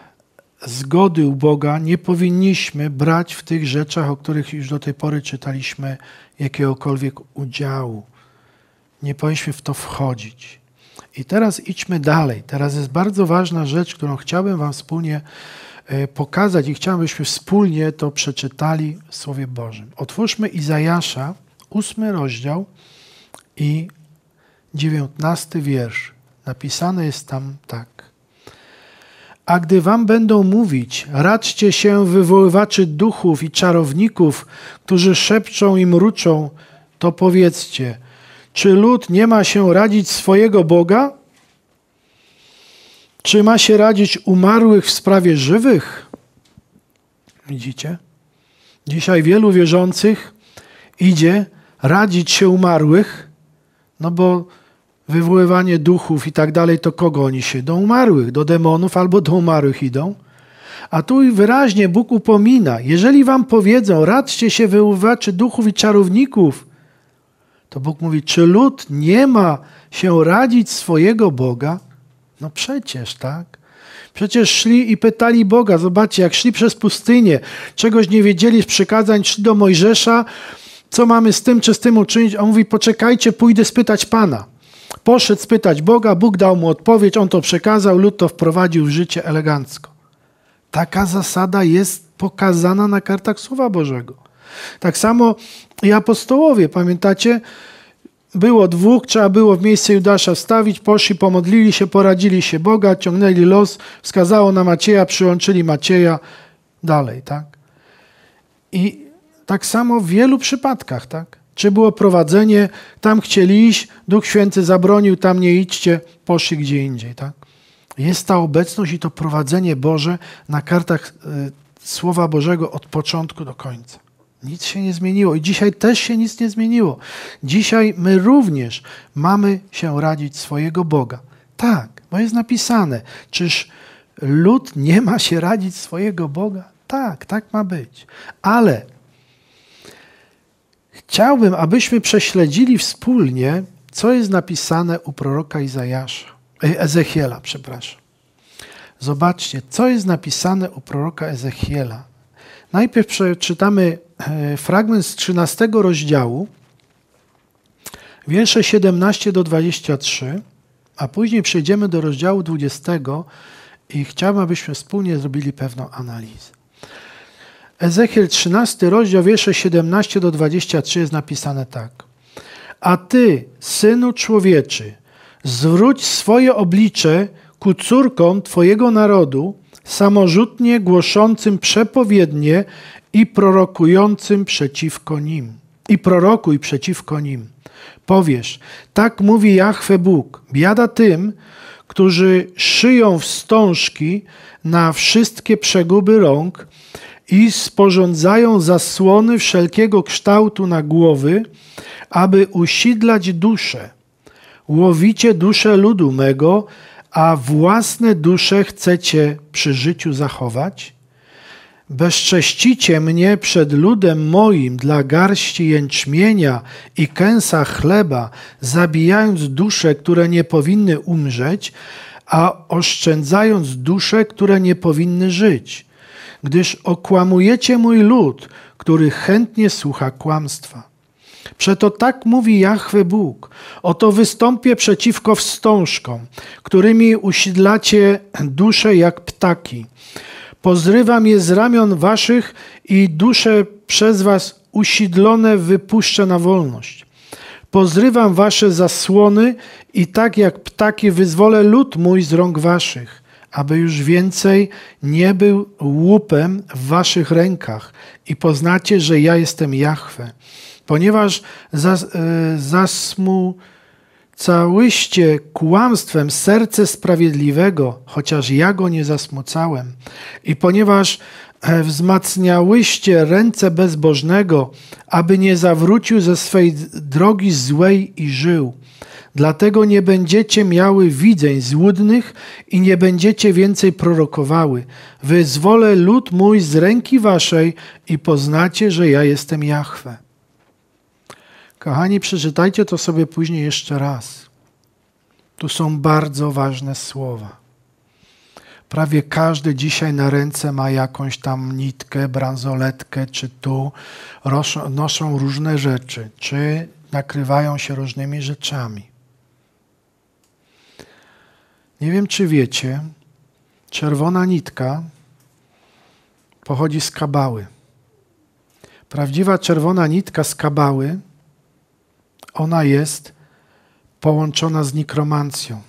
Speaker 1: zgody u Boga, nie powinniśmy brać w tych rzeczach, o których już do tej pory czytaliśmy, jakiegokolwiek udziału. Nie powinniśmy w to wchodzić. I teraz idźmy dalej. Teraz jest bardzo ważna rzecz, którą chciałbym wam wspólnie pokazać i chciałbym, byśmy wspólnie to przeczytali w Słowie Bożym. Otwórzmy Izajasza, ósmy rozdział i dziewiętnasty wiersz. Napisane jest tam tak. A gdy wam będą mówić, radźcie się wywoływaczy duchów i czarowników, którzy szepczą i mruczą, to powiedzcie, czy lud nie ma się radzić swojego Boga? Czy ma się radzić umarłych w sprawie żywych? Widzicie? Dzisiaj wielu wierzących idzie radzić się umarłych, no bo wywoływanie duchów i tak dalej, to kogo oni się? Do umarłych, do demonów albo do umarłych idą. A tu wyraźnie Bóg upomina, jeżeli wam powiedzą, radźcie się wywoływaczy duchów i czarowników, to Bóg mówi, czy lud nie ma się radzić swojego Boga? No przecież, tak? Przecież szli i pytali Boga. Zobaczcie, jak szli przez pustynię, czegoś nie wiedzieli z przykazań, szli do Mojżesza, co mamy z tym czy z tym uczynić? On mówi, poczekajcie, pójdę spytać Pana. Poszedł spytać Boga, Bóg dał mu odpowiedź, on to przekazał, lud to wprowadził w życie elegancko. Taka zasada jest pokazana na kartach Słowa Bożego. Tak samo i apostołowie, pamiętacie? Było dwóch, trzeba było w miejsce Judasza wstawić, poszli, pomodlili się, poradzili się Boga, ciągnęli los, wskazało na Macieja, przyłączyli Macieja, dalej, tak? I tak samo w wielu przypadkach, tak? Czy było prowadzenie, tam chcieli iść, Duch Święty zabronił, tam nie idźcie, poszli gdzie indziej, tak? Jest ta obecność i to prowadzenie Boże na kartach y, Słowa Bożego od początku do końca. Nic się nie zmieniło i dzisiaj też się nic nie zmieniło. Dzisiaj my również mamy się radzić swojego Boga. Tak, bo jest napisane, czyż lud nie ma się radzić swojego Boga? Tak, tak ma być. Ale chciałbym, abyśmy prześledzili wspólnie, co jest napisane u proroka Izajasza, Ezechiela, przepraszam. Zobaczcie, co jest napisane u proroka Ezechiela. Najpierw przeczytamy fragment z trzynastego rozdziału, wiersze siedemnaście do dwudziestego trzeciego, a później przejdziemy do rozdziału dwudziestego i chciałbym, abyśmy wspólnie zrobili pewną analizę. Ezechiel trzynasty rozdział, wiersze siedemnaście do dwudziestego trzeciego jest napisane tak. A ty, synu człowieczy, zwróć swoje oblicze ku córkom Twojego narodu, samorzutnie głoszącym przepowiednie i prorokującym przeciwko nim. I prorokuj przeciwko nim. Powiesz, tak mówi Jahwe Bóg, biada tym, którzy szyją wstążki na wszystkie przeguby rąk i sporządzają zasłony wszelkiego kształtu na głowy, aby usidlać duszę. Łowicie duszę ludu mego, a własne dusze chcecie przy życiu zachować? Bezcześcicie mnie przed ludem moim dla garści jęczmienia i kęsa chleba, zabijając dusze, które nie powinny umrzeć, a oszczędzając dusze, które nie powinny żyć. Gdyż okłamujecie mój lud, który chętnie słucha kłamstwa. Przeto tak mówi Jahwe Bóg. Oto wystąpię przeciwko wstążkom, którymi usidlacie dusze jak ptaki. Pozrywam je z ramion waszych i dusze przez was usidlone wypuszczę na wolność. Pozrywam wasze zasłony i tak jak ptaki wyzwolę lud mój z rąk waszych, aby już więcej nie był łupem w waszych rękach i poznacie, że ja jestem Jahwe. Ponieważ zas, e, zasmucałyście kłamstwem serce sprawiedliwego, chociaż ja go nie zasmucałem, i ponieważ e, wzmacniałyście ręce bezbożnego, aby nie zawrócił ze swej drogi złej i żył. Dlatego nie będziecie miały widzeń złudnych i nie będziecie więcej prorokowały. Wyzwolę lud mój z ręki waszej i poznacie, że ja jestem Jahwe. Kochani, przeczytajcie to sobie później jeszcze raz. Tu są bardzo ważne słowa. Prawie każdy dzisiaj na ręce ma jakąś tam nitkę, bransoletkę, czy tu noszą różne rzeczy, czy nakrywają się różnymi rzeczami. Nie wiem, czy wiecie, czerwona nitka pochodzi z Kabały. Prawdziwa czerwona nitka z Kabały, ona jest połączona z nikromancją.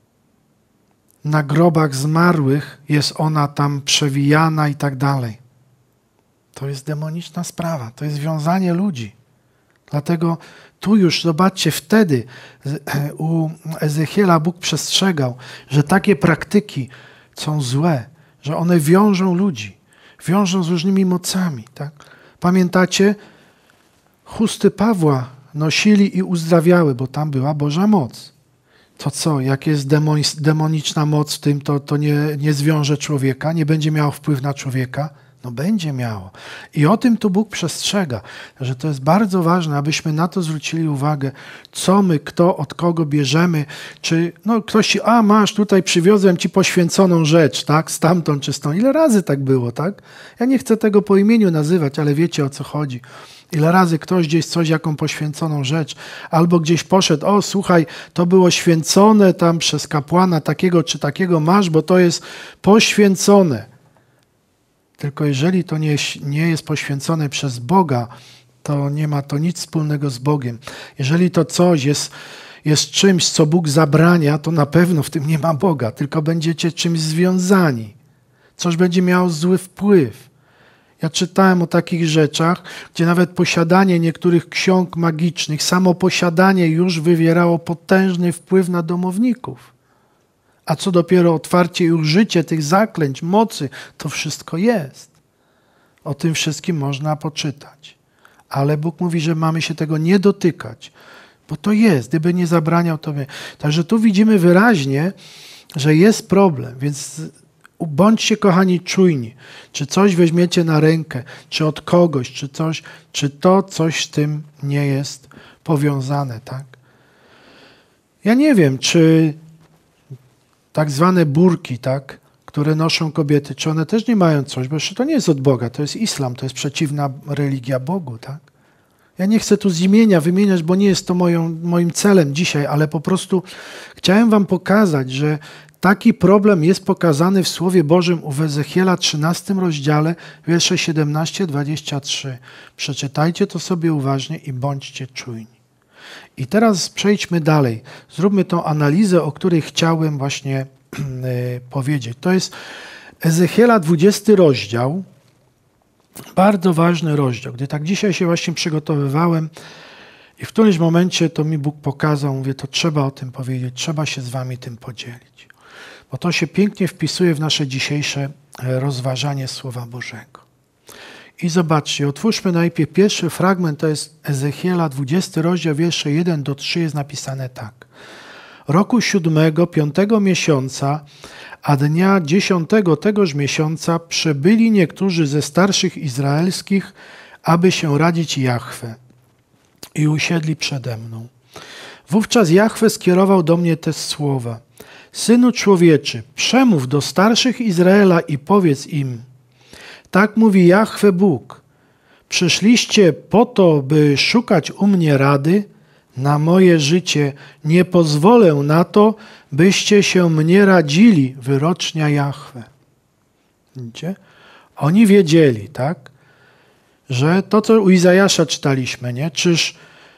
Speaker 1: Na grobach zmarłych jest ona tam przewijana i tak dalej. To jest demoniczna sprawa, to jest wiązanie ludzi. Dlatego tu już, zobaczcie, wtedy u Ezechiela Bóg przestrzegał, że takie praktyki są złe, że one wiążą ludzi, wiążą z różnymi mocami. Tak? Pamiętacie, chusty Pawła nosili i uzdrawiały, bo tam była Boża moc. To co, jak jest demoniczna moc w tym, to, to nie, nie zwiąże człowieka, nie będzie miało wpływu na człowieka? No będzie miało. I o tym tu Bóg przestrzega, że to jest bardzo ważne, abyśmy na to zwrócili uwagę, co my, kto, od kogo bierzemy, czy no ktoś ci, a masz, tutaj przywiozłem ci poświęconą rzecz, tak, stamtąd czy stąd. Ile razy tak było, tak? Ja nie chcę tego po imieniu nazywać, ale wiecie, o co chodzi. Ile razy ktoś gdzieś coś, jaką poświęconą rzecz, albo gdzieś poszedł, o słuchaj, to było święcone tam przez kapłana takiego czy takiego masz, bo to jest poświęcone. Tylko jeżeli to nie, nie jest poświęcone przez Boga, to nie ma to nic wspólnego z Bogiem. Jeżeli to coś jest, jest czymś, co Bóg zabrania, to na pewno w tym nie ma Boga, tylko będziecie czymś związani. Coś będzie miało zły wpływ. Ja czytałem o takich rzeczach, gdzie nawet posiadanie niektórych ksiąg magicznych, samo posiadanie już wywierało potężny wpływ na domowników. A co dopiero otwarcie i użycie tych zaklęć, mocy, to wszystko jest. O tym wszystkim można poczytać. Ale Bóg mówi, że mamy się tego nie dotykać, bo to jest, gdyby nie zabraniał tobie. Także tu widzimy wyraźnie, że jest problem, więc bądźcie, kochani, czujni. Czy coś weźmiecie na rękę, czy od kogoś, czy coś, czy to coś z tym nie jest powiązane, tak? Ja nie wiem, czy tak zwane burki, tak, które noszą kobiety, czy one też nie mają coś, bo jeszcze to nie jest od Boga, to jest islam, to jest przeciwna religia Bogu, tak? Ja nie chcę tu z imienia wymieniać, bo nie jest to moją, moim celem dzisiaj, ale po prostu chciałem wam pokazać, że taki problem jest pokazany w Słowie Bożym u Ezechiela trzynastym rozdziale, wiersze siedemnaście dwadzieścia trzy. Przeczytajcie to sobie uważnie i bądźcie czujni. I teraz przejdźmy dalej. Zróbmy tą analizę, o której chciałem właśnie powiedzieć. To jest Ezechiela dwudziesty rozdział. Bardzo ważny rozdział. Gdy tak dzisiaj się właśnie przygotowywałem i w którymś momencie to mi Bóg pokazał, mówię, to trzeba o tym powiedzieć, trzeba się z wami tym podzielić. Bo to się pięknie wpisuje w nasze dzisiejsze rozważanie Słowa Bożego. I zobaczcie, otwórzmy najpierw pierwszy fragment, to jest Ezechiela dwudziesty rozdział, wiersze jeden do trzech, jest napisane tak. Roku siódmego, piątego miesiąca, a dnia dziesiątego tegoż miesiąca przybyli niektórzy ze starszych izraelskich, aby się radzić Jahwe i usiedli przede mną. Wówczas Jahwe skierował do mnie te słowa. Synu człowieczy, przemów do starszych Izraela i powiedz im, tak mówi Jahwe Bóg, przyszliście po to, by szukać u mnie rady, na moje życie nie pozwolę na to, byście się mnie radzili, wyrocznia Jahwe. Widzicie? Oni wiedzieli, tak, że to, co u Izajasza czytaliśmy, nie? Czyż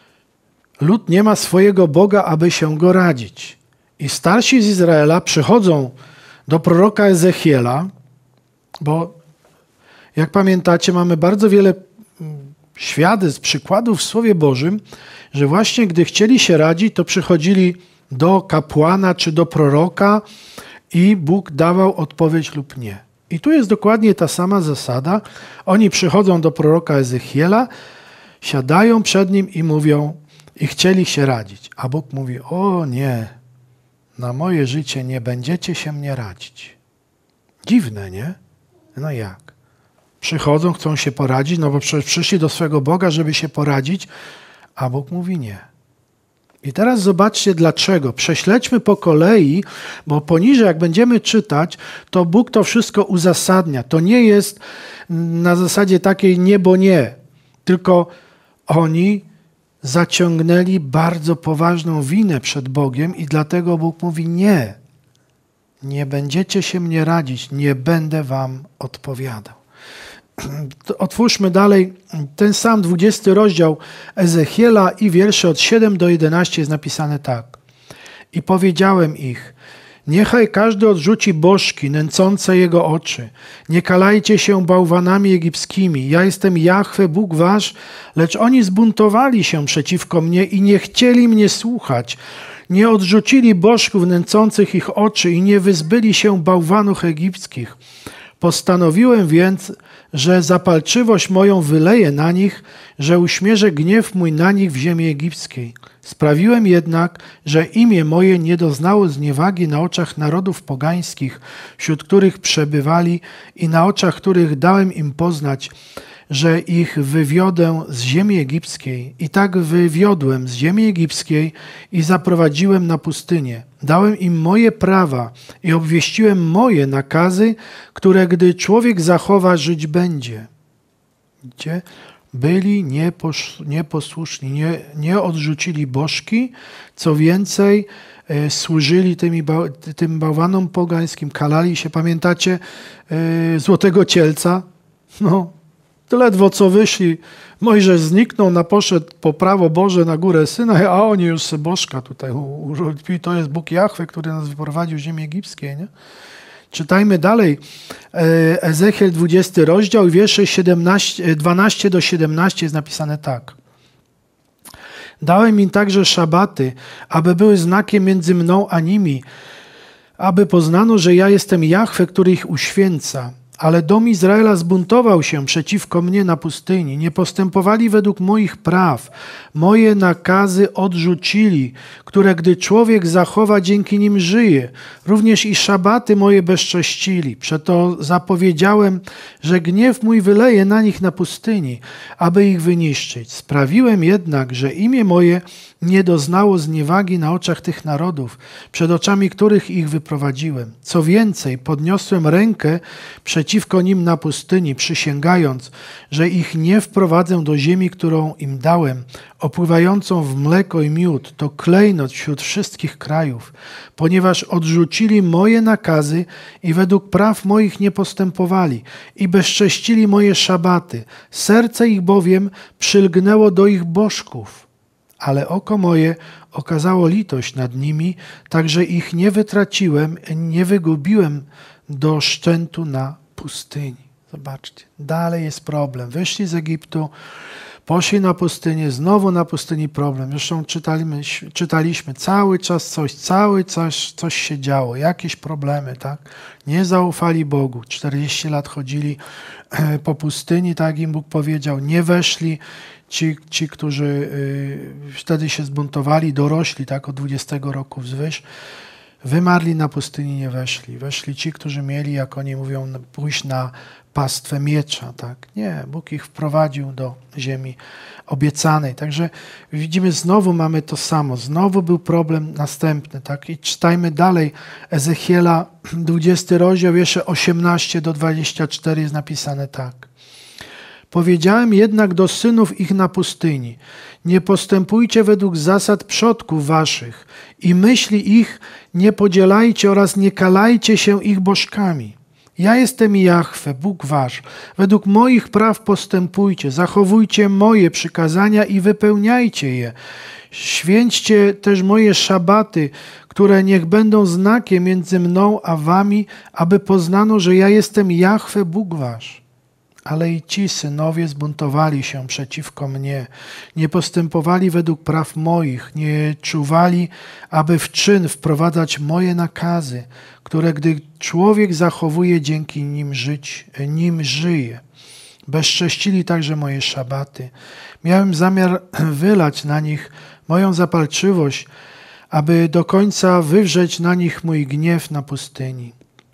Speaker 1: lud nie ma swojego Boga, aby się go radzić. I starsi z Izraela przychodzą do proroka Ezechiela, bo jak pamiętacie, mamy bardzo wiele świadectw, przykładów w Słowie Bożym, że właśnie gdy chcieli się radzić, to przychodzili do kapłana czy do proroka i Bóg dawał odpowiedź lub nie. I tu jest dokładnie ta sama zasada. Oni przychodzą do proroka Ezechiela, siadają przed nim i mówią, i chcieli się radzić. A Bóg mówi, o nie, na moje życie nie będziecie się mnie radzić. Dziwne, nie? No jak? Przychodzą, chcą się poradzić, no bo przecież przyszli do swego Boga, żeby się poradzić, a Bóg mówi nie. I teraz zobaczcie dlaczego. Prześledźmy po kolei, bo poniżej jak będziemy czytać, to Bóg to wszystko uzasadnia. To nie jest na zasadzie takiej nie, bo nie, tylko oni zaciągnęli bardzo poważną winę przed Bogiem i dlatego Bóg mówi nie. Nie będziecie się mnie radzić, nie będę wam odpowiadał. Otwórzmy dalej ten sam dwudziesty rozdział Ezechiela i wiersze od siódmego do jedenastego jest napisane tak. I powiedziałem ich, niechaj każdy odrzuci bożki nęcące jego oczy. Nie kalajcie się bałwanami egipskimi. Ja jestem Jahwe, Bóg wasz, lecz oni zbuntowali się przeciwko mnie i nie chcieli mnie słuchać. Nie odrzucili bożków nęcących ich oczy i nie wyzbyli się bałwanów egipskich. Postanowiłem więc, że zapalczywość moją wyleję na nich, że uśmierzę gniew mój na nich w ziemi egipskiej. Sprawiłem jednak, że imię moje nie doznało zniewagi na oczach narodów pogańskich, wśród których przebywali i na oczach których dałem im poznać, że ich wywiodę z ziemi egipskiej. I tak wywiodłem z ziemi egipskiej i zaprowadziłem na pustynię. Dałem im moje prawa i obwieściłem moje nakazy, które gdy człowiek zachowa, żyć będzie. Widzicie? Byli nieposz, nieposłuszni, nie, nie odrzucili bożki, co więcej e, służyli tymi ba, tym bałwanom pogańskim, kalali się. Pamiętacie e, złotego cielca? No, to ledwo co wyszli, Mojżesz zniknął, na poszedł po prawo Boże na górę Synaj, a oni już se bożka tutaj urobili. To jest Bóg Jahwe, który nas wyprowadził z ziemi egipskiej. Nie? Czytajmy dalej. Ezechiel dwudziesty rozdział, wiersze dwanaście do siedemnastu jest napisane tak. Dałem im także szabaty, aby były znakiem między mną a nimi, aby poznano, że ja jestem Jahwe, który ich uświęca. Ale dom Izraela zbuntował się przeciwko mnie na pustyni. Nie postępowali według moich praw. Moje nakazy odrzucili, które gdy człowiek zachowa, dzięki nim żyje. Również i szabaty moje bezcześcili. Przeto zapowiedziałem, że gniew mój wyleje na nich na pustyni, aby ich wyniszczyć. Sprawiłem jednak, że imię moje nie doznało zniewagi na oczach tych narodów, przed oczami których ich wyprowadziłem. Co więcej, podniosłem rękę przeciwko nim na pustyni, przysięgając, że ich nie wprowadzę do ziemi, którą im dałem, opływającą w mleko i miód, to klejnot wśród wszystkich krajów, ponieważ odrzucili moje nakazy i według praw moich nie postępowali i bezcześcili moje szabaty. Serce ich bowiem przylgnęło do ich bożków. ale oko moje okazało litość nad nimi, tak że ich nie wytraciłem, nie wygubiłem do szczętu na pustyni. Zobaczcie, dalej jest problem. Wyszli z Egiptu, poszli na pustynię, znowu na pustyni problem. Zresztą czytaliśmy, czytaliśmy cały czas coś, cały czas coś się działo, jakieś problemy, tak? Nie zaufali Bogu. czterdzieści lat chodzili po pustyni, tak jak im Bóg powiedział, nie weszli. Ci, ci którzy y, wtedy się zbuntowali, dorośli, tak, od dwudziestego roku wzwyż, wymarli na pustyni, nie weszli. Weszli ci, którzy mieli, jak oni mówią, pójść na pastwę miecza, tak. Nie, Bóg ich wprowadził do ziemi obiecanej. Także widzimy, znowu mamy to samo. Znowu był problem następny, tak. I czytajmy dalej. Ezechiela, dwudziesty rozdział, wiersze osiemnaście do dwudziestego czwartego jest napisane tak. Powiedziałem jednak do synów ich na pustyni, nie postępujcie według zasad przodków waszych i myśli ich nie podzielajcie oraz nie kalajcie się ich bożkami. Ja jestem Jahwe, Bóg wasz. Według moich praw postępujcie, zachowujcie moje przykazania i wypełniajcie je. Święćcie też moje szabaty, które niech będą znakiem między mną a wami, aby poznano, że ja jestem Jahwe, Bóg wasz. Ale i ci synowie zbuntowali się przeciwko mnie, nie postępowali według praw moich, nie czuwali, aby w czyn wprowadzać moje nakazy, które gdy człowiek zachowuje, dzięki nim żyć, nim żyje. Bezcześcili także moje szabaty. Miałem zamiar wylać na nich moją zapalczywość, aby do końca wywrzeć na nich mój gniew na pustyni.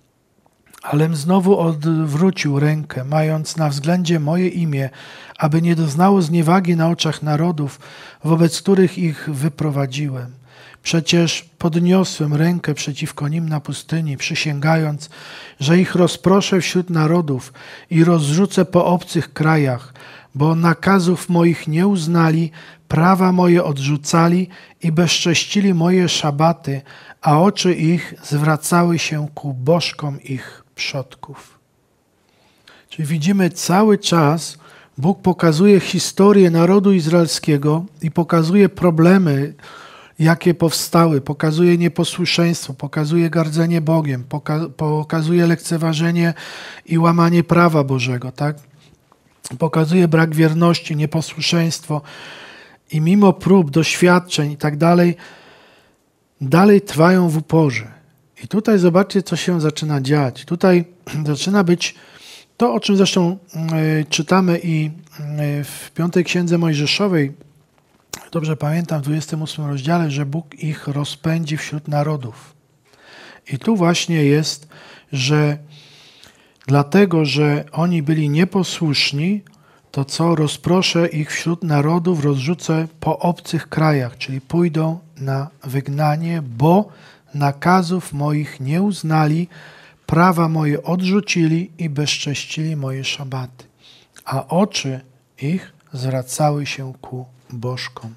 Speaker 1: Alem znowu odwrócił rękę, mając na względzie moje imię, aby nie doznało zniewagi na oczach narodów, wobec których ich wyprowadziłem. Przecież podniosłem rękę przeciwko nim na pustyni, przysięgając, że ich rozproszę wśród narodów i rozrzucę po obcych krajach, bo nakazów moich nie uznali, prawa moje odrzucali i bezcześcili moje szabaty, a oczy ich zwracały się ku bożkom ich przodków. Czyli widzimy cały czas, Bóg pokazuje historię narodu izraelskiego i pokazuje problemy, jakie powstały, pokazuje nieposłuszeństwo, pokazuje gardzenie Bogiem, poka- pokazuje lekceważenie i łamanie prawa Bożego, tak? Pokazuje brak wierności, nieposłuszeństwo i mimo prób, doświadczeń i tak dalej, dalej trwają w uporze. I tutaj zobaczcie, co się zaczyna dziać. Tutaj zaczyna być to, o czym zresztą y, czytamy i y, w piątej Księdze Mojżeszowej, dobrze pamiętam, w dwudziestym ósmym rozdziale, że Bóg ich rozpędzi wśród narodów. I tu właśnie jest, że dlatego, że oni byli nieposłuszni, to co? Rozproszę ich wśród narodów, rozrzucę po obcych krajach, czyli pójdą na wygnanie, bo nakazów moich nie uznali, prawa moje odrzucili i bezcześcili moje szabaty, a oczy ich zwracały się ku bożkom.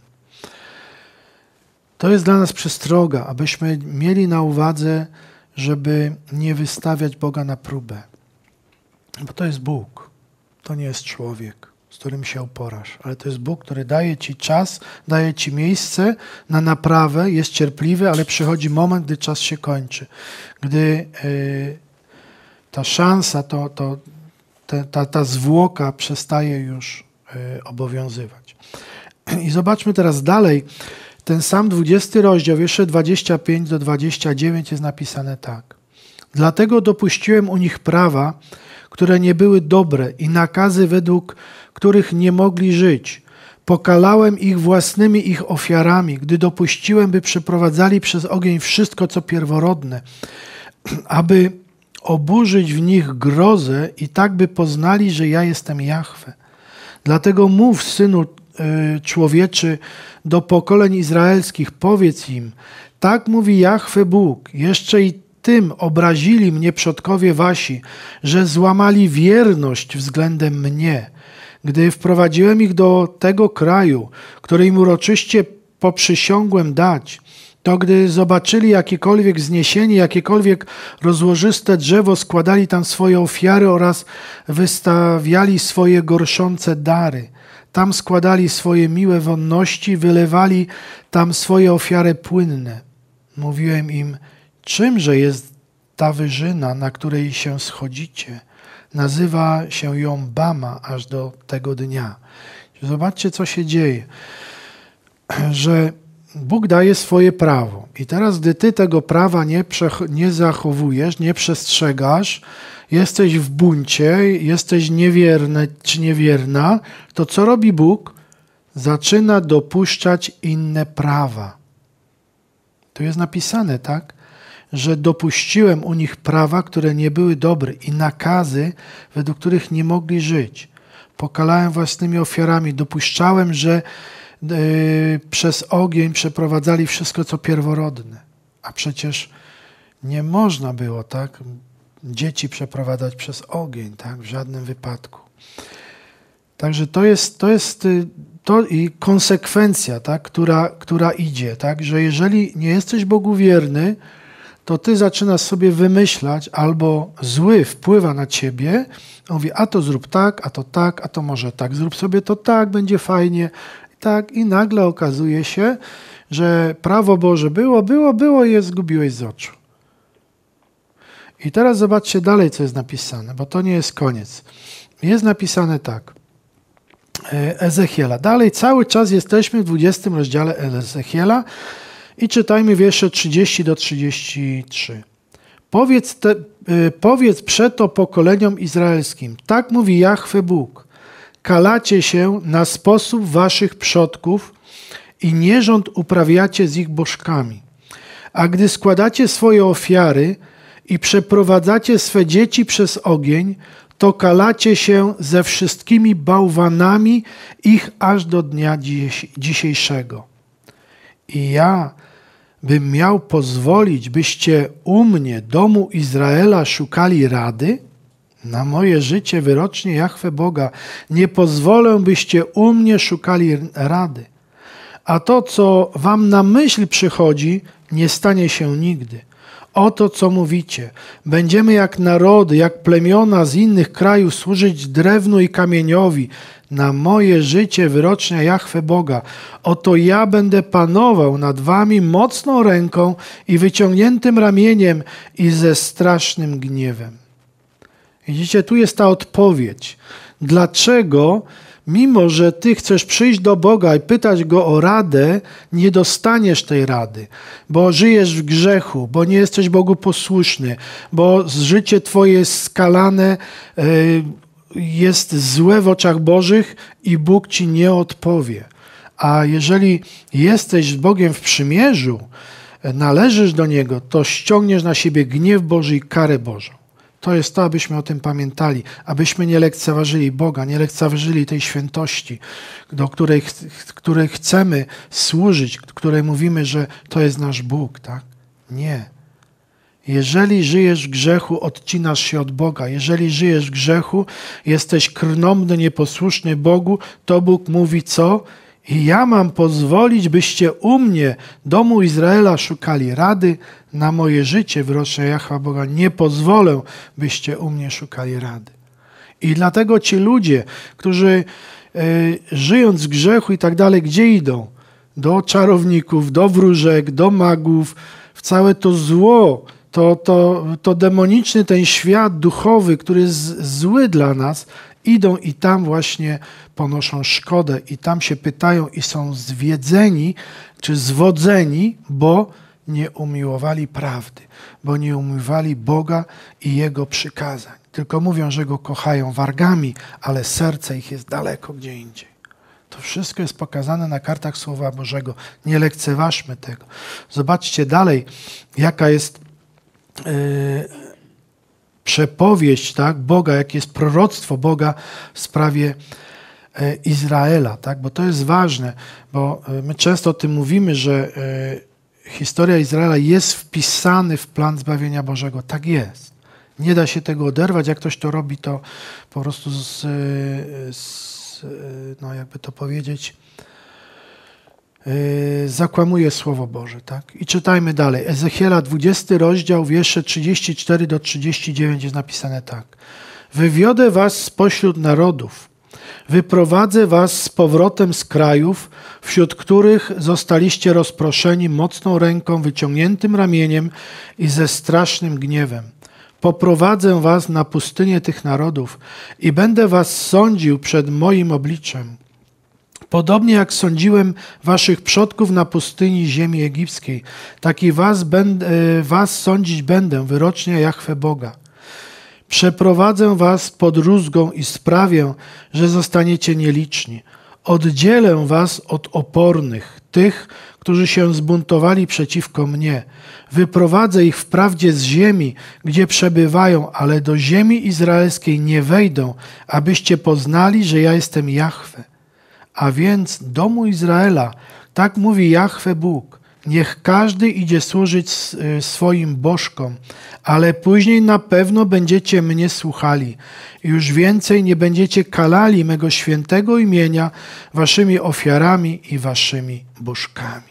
Speaker 1: To jest dla nas przestroga, abyśmy mieli na uwadze, żeby nie wystawiać Boga na próbę. Bo to jest Bóg, to nie jest człowiek, z którym się uporasz, ale to jest Bóg, który daje ci czas, daje ci miejsce na naprawę, jest cierpliwy, ale przychodzi moment, gdy czas się kończy. Gdy yy, ta szansa, to, to, te, ta, ta zwłoka przestaje już yy, obowiązywać. I zobaczmy teraz dalej. Ten sam dwudziesty rozdział, wiersze dwadzieścia pięć do dwudziestego dziewiątego jest napisane tak. Dlatego dopuściłem u nich prawa, które nie były dobre i nakazy, według których nie mogli żyć. Pokalałem ich własnymi ich ofiarami, gdy dopuściłem, by przeprowadzali przez ogień wszystko, co pierworodne, aby oburzyć w nich grozę i tak, by poznali, że ja jestem Jahwe. Dlatego mów, synu y, człowieczy, do pokoleń izraelskich, powiedz im, tak mówi Jahwe Bóg, jeszcze i tym obrazili mnie przodkowie wasi, że złamali wierność względem mnie, gdy wprowadziłem ich do tego kraju, który im uroczyście poprzysiągłem dać, to gdy zobaczyli jakiekolwiek zniesienie, jakiekolwiek rozłożyste drzewo, składali tam swoje ofiary oraz wystawiali swoje gorszące dary. Tam składali swoje miłe wonności, wylewali tam swoje ofiary płynne. Mówiłem im, czymże jest ta wyżyna, na której się schodzicie? Nazywa się ją Bama aż do tego dnia. Zobaczcie, co się dzieje. Że Bóg daje swoje prawo. I teraz, gdy ty tego prawa nie, nie zachowujesz, nie przestrzegasz, jesteś w buncie, jesteś niewierny czy niewierna, to co robi Bóg? Zaczyna dopuszczać inne prawa. Tu jest napisane, tak? Że dopuściłem u nich prawa, które nie były dobre i nakazy, według których nie mogli żyć. Pokalałem własnymi ofiarami. Dopuszczałem, że yy, przez ogień przeprowadzali wszystko, co pierworodne. A przecież nie można było, tak? Dzieci przeprowadzać przez ogień, tak? W żadnym wypadku. Także to jest, to jest to i konsekwencja, tak? która, która idzie, tak? Że jeżeli nie jesteś Bogu wierny, to ty zaczynasz sobie wymyślać, albo zły wpływa na ciebie, on mówi, a to zrób tak, a to tak, a to może tak, zrób sobie to tak, będzie fajnie. Tak, i nagle okazuje się, że prawo Boże było, było, było i je zgubiłeś z oczu. I teraz zobaczcie dalej, co jest napisane, bo to nie jest koniec. Jest napisane tak. Ezechiela. Dalej cały czas jesteśmy w dwudziestym rozdziale Ezechiela i czytajmy wiersze trzydziesty do trzydziestu trzech. Powiedz, te, powiedz przeto pokoleniom izraelskim, tak mówi Jahwe Bóg, kalacie się na sposób waszych przodków i nierząd uprawiacie z ich bożkami. A gdy składacie swoje ofiary i przeprowadzacie swe dzieci przez ogień, to kalacie się ze wszystkimi bałwanami ich aż do dnia dziś, dzisiejszego. I ja bym miał pozwolić, byście u mnie, domu Izraela, szukali rady? Na moje życie wyrocznie Jahwe Boga, nie pozwolę, byście u mnie szukali rady. A to, co wam na myśl przychodzi, nie stanie się nigdy. Oto, co mówicie. Będziemy jak narody, jak plemiona z innych krajów służyć drewnu i kamieniowi. Na moje życie wyrocznia Jahwe Boga. Oto ja będę panował nad wami mocną ręką i wyciągniętym ramieniem i ze strasznym gniewem. Widzicie, tu jest ta odpowiedź. Dlaczego, mimo że ty chcesz przyjść do Boga i pytać Go o radę, nie dostaniesz tej rady, bo żyjesz w grzechu, bo nie jesteś Bogu posłuszny, bo życie twoje jest skalane, jest złe w oczach Bożych i Bóg ci nie odpowie. A jeżeli jesteś z Bogiem w przymierzu, należysz do Niego, to ściągniesz na siebie gniew Boży i karę Bożą. To jest to, abyśmy o tym pamiętali, abyśmy nie lekceważyli Boga, nie lekceważyli tej świętości, do której, której chcemy służyć, której mówimy, że to jest nasz Bóg, tak? Nie. Jeżeli żyjesz w grzechu, odcinasz się od Boga. Jeżeli żyjesz w grzechu, jesteś krnąbny, nieposłuszny Bogu, to Bóg mówi co? I ja mam pozwolić, byście u mnie, domu Izraela, szukali rady. Na moje życie, wyrocznia Jahwe Boga, nie pozwolę, byście u mnie szukali rady. I dlatego ci ludzie, którzy y, żyjąc w grzechu i tak dalej, gdzie idą? Do czarowników, do wróżek, do magów, w całe to zło, to, to, to demoniczny ten świat duchowy, który jest zły dla nas, idą i tam właśnie ponoszą szkodę i tam się pytają i są zwiedzeni czy zwodzeni, bo nie umiłowali prawdy, bo nie umiłowali Boga i Jego przykazań. Tylko mówią, że Go kochają wargami, ale serce ich jest daleko gdzie indziej. To wszystko jest pokazane na kartach Słowa Bożego. Nie lekceważmy tego. Zobaczcie dalej, jaka jest yy, przepowiedź, tak, Boga, jakie jest proroctwo Boga w sprawie yy, Izraela, tak? Bo to jest ważne, bo yy, my często o tym mówimy, że yy, historia Izraela jest wpisany w plan zbawienia Bożego. Tak jest. Nie da się tego oderwać. Jak ktoś to robi, to po prostu z, z, no jakby to powiedzieć, yy, zakłamuje Słowo Boże. Tak? I czytajmy dalej. Ezechiela dwudziesty rozdział, wiersze trzydzieści cztery do trzydziestu dziewięciu jest napisane tak. Wywiodę was spośród narodów Wyprowadzę was z powrotem z krajów, wśród których zostaliście rozproszeni mocną ręką, wyciągniętym ramieniem i ze strasznym gniewem. Poprowadzę was na pustynię tych narodów i będę was sądził przed moim obliczem. Podobnie jak sądziłem waszych przodków na pustyni ziemi egipskiej, tak i was, będę, was sądzić będę, wyrocznia Jahwe Boga. Przeprowadzę was pod rózgą i sprawię, że zostaniecie nieliczni. Oddzielę was od opornych, tych, którzy się zbuntowali przeciwko mnie. Wyprowadzę ich wprawdzie z ziemi, gdzie przebywają, ale do ziemi izraelskiej nie wejdą, abyście poznali, że ja jestem Jahwe. A więc domu Izraela, tak mówi Jahwe Bóg, niech każdy idzie służyć swoim bożkom, ale później na pewno będziecie mnie słuchali. Już więcej nie będziecie kalali mego świętego imienia waszymi ofiarami i waszymi bożkami.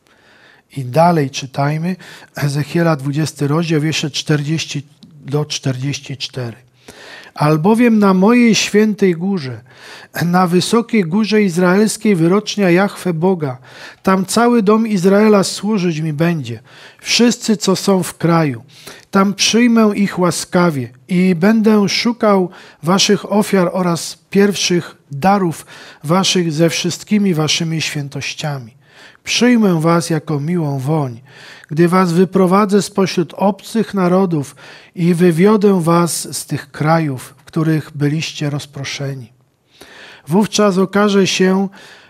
Speaker 1: I dalej czytajmy Ezechiela dwudziesty rozdział, wiersze czterdziesty do czterdziestu czterech. Albowiem na mojej świętej górze, na wysokiej górze izraelskiej wyrocznia Jahwe Boga, tam cały dom Izraela służyć mi będzie, wszyscy, co są w kraju. Tam przyjmę ich łaskawie i będę szukał waszych ofiar oraz pierwszych darów waszych ze wszystkimi waszymi świętościami. Przyjmę was jako miłą woń, gdy was wyprowadzę spośród obcych narodów i wywiodę was z tych krajów, w których byliście rozproszeni. Wówczas okaże się,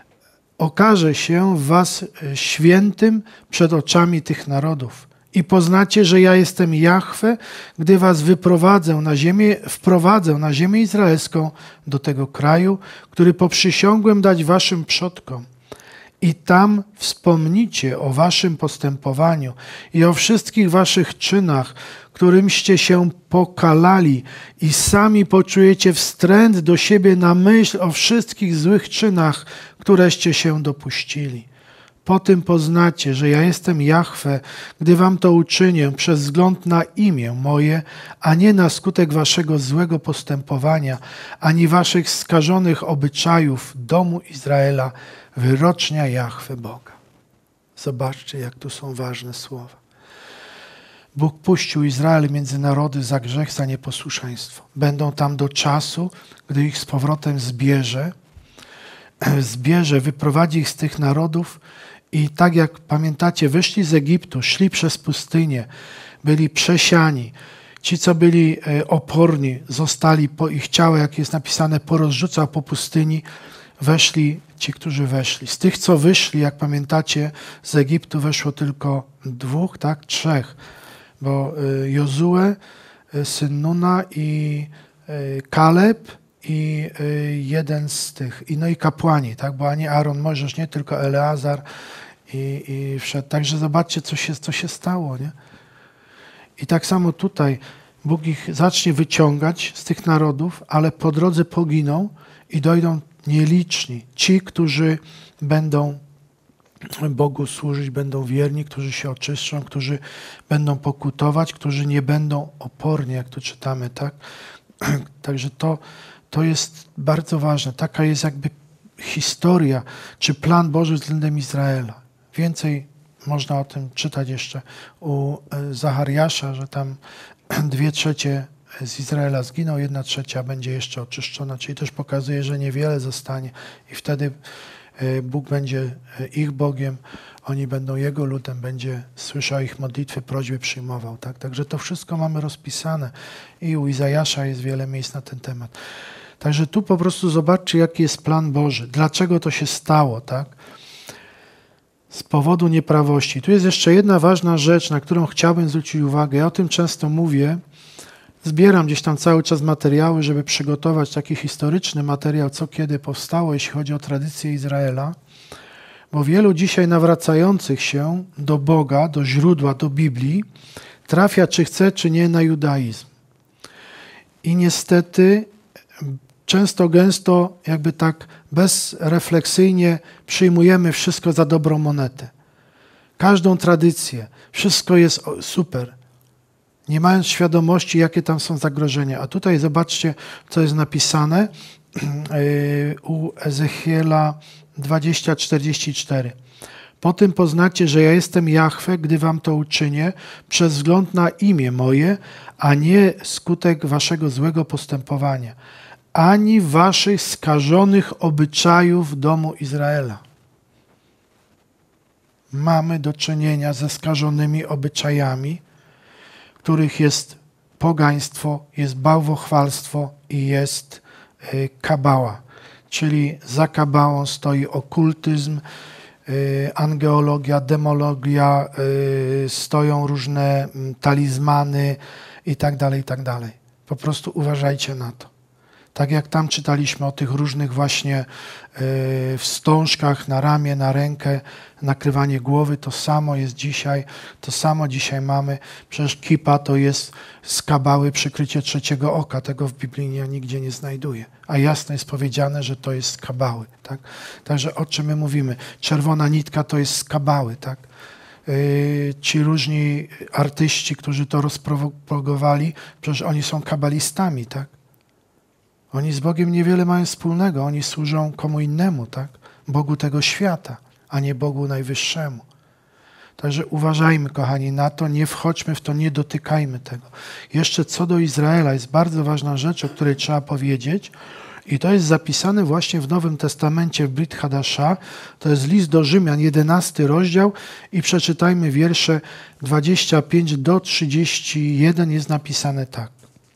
Speaker 1: okaże się w was świętym przed oczami tych narodów. I poznacie, że ja jestem Jahwe, gdy was wyprowadzę na ziemię, wprowadzę na ziemię izraelską do tego kraju, który poprzysiągłem dać waszym przodkom. I tam wspomnicie o waszym postępowaniu i o wszystkich waszych czynach, którymście się pokalali i sami poczujecie wstręt do siebie na myśl o wszystkich złych czynach, któreście się dopuścili. Po tym poznacie, że ja jestem Jahwe, gdy wam to uczynię przez wzgląd na imię moje, a nie na skutek waszego złego postępowania, ani waszych skażonych obyczajów domu Izraela, wyrocznia Jahwe Boga. Zobaczcie, jak tu są ważne słowa. Bóg puścił Izrael między narody za grzech, za nieposłuszeństwo. Będą tam do czasu, gdy ich z powrotem zbierze, zbierze, wyprowadzi ich z tych narodów i tak jak pamiętacie, wyszli z Egiptu, szli przez pustynię, byli przesiani. Ci, co byli oporni, zostali po ich ciała, jak jest napisane, porozrzucał po pustyni, weszli ci, którzy weszli. Z tych, co wyszli, jak pamiętacie, z Egiptu weszło tylko dwóch, tak? Trzech. Bo Jozue, syn Nuna i Kaleb i jeden z tych, i no i kapłani, tak? Bo ani Aaron, Mojżesz, nie tylko Eleazar i, i wszedł. Także zobaczcie, co się, co się stało, nie? I tak samo tutaj Bóg ich zacznie wyciągać z tych narodów, ale po drodze poginą i dojdą nieliczni. Ci, którzy będą Bogu służyć, będą wierni, którzy się oczyszczą, którzy będą pokutować, którzy nie będą oporni, jak tu czytamy, tak? Także to, to jest bardzo ważne. Taka jest jakby historia, czy plan Boży względem Izraela. Więcej można o tym czytać jeszcze u Zachariasza, że tam dwie trzecie z Izraela zginą, jedna trzecia będzie jeszcze oczyszczona, czyli też pokazuje, że niewiele zostanie i wtedy Bóg będzie ich Bogiem, oni będą Jego ludem, będzie słyszał ich modlitwy, prośby przyjmował. Tak? Także to wszystko mamy rozpisane i u Izajasza jest wiele miejsc na ten temat. Także tu po prostu zobaczcie, jaki jest plan Boży. Dlaczego to się stało, tak? Z powodu nieprawości. Tu jest jeszcze jedna ważna rzecz, na którą chciałbym zwrócić uwagę. Ja o tym często mówię. Zbieram gdzieś tam cały czas materiały, żeby przygotować taki historyczny materiał, co kiedy powstało, jeśli chodzi o tradycję Izraela. Bo wielu dzisiaj nawracających się do Boga, do źródła, do Biblii, trafia, czy chce, czy nie, na judaizm. I niestety często, gęsto, jakby tak bezrefleksyjnie przyjmujemy wszystko za dobrą monetę. Każdą tradycję, wszystko jest super, nie mając świadomości, jakie tam są zagrożenia. A tutaj zobaczcie, co jest napisane u Ezechiela dwadzieścia czterdzieści cztery. Po tym poznacie, że ja jestem Jahwe, gdy wam to uczynię, przez wzgląd na imię moje, a nie skutek waszego złego postępowania, ani waszych skażonych obyczajów domu Izraela. Mamy do czynienia ze skażonymi obyczajami, których jest pogaństwo, jest bałwochwalstwo i jest y, kabała. Czyli za kabałą stoi okultyzm, y, angeologia, demologia, y, stoją różne y, talizmany i tak dalej, i tak dalej. Po prostu uważajcie na to. Tak jak tam czytaliśmy o tych różnych właśnie y, wstążkach na ramię, na rękę, nakrywanie głowy, to samo jest dzisiaj, to samo dzisiaj mamy. Przecież kipa to jest z kabały przykrycie trzeciego oka, tego w Biblii ja nigdzie nie znajduję. A jasno jest powiedziane, że to jest z kabały. Tak? Także o czym my mówimy? Czerwona nitka to jest z kabały. Tak? Yy, ci różni artyści, którzy to rozpropagowali, przecież oni są kabalistami, tak? Oni z Bogiem niewiele mają wspólnego. Oni służą komu innemu, tak? Bogu tego świata, a nie Bogu Najwyższemu. Także uważajmy, kochani, na to, nie wchodźmy w to, nie dotykajmy tego. Jeszcze co do Izraela, jest bardzo ważna rzecz, o której trzeba powiedzieć, i to jest zapisane właśnie w Nowym Testamencie w Brit Hadasha. To jest list do Rzymian, jedenasty rozdział, i przeczytajmy wiersze dwadzieścia pięć do trzydziestu jeden, jest napisane tak.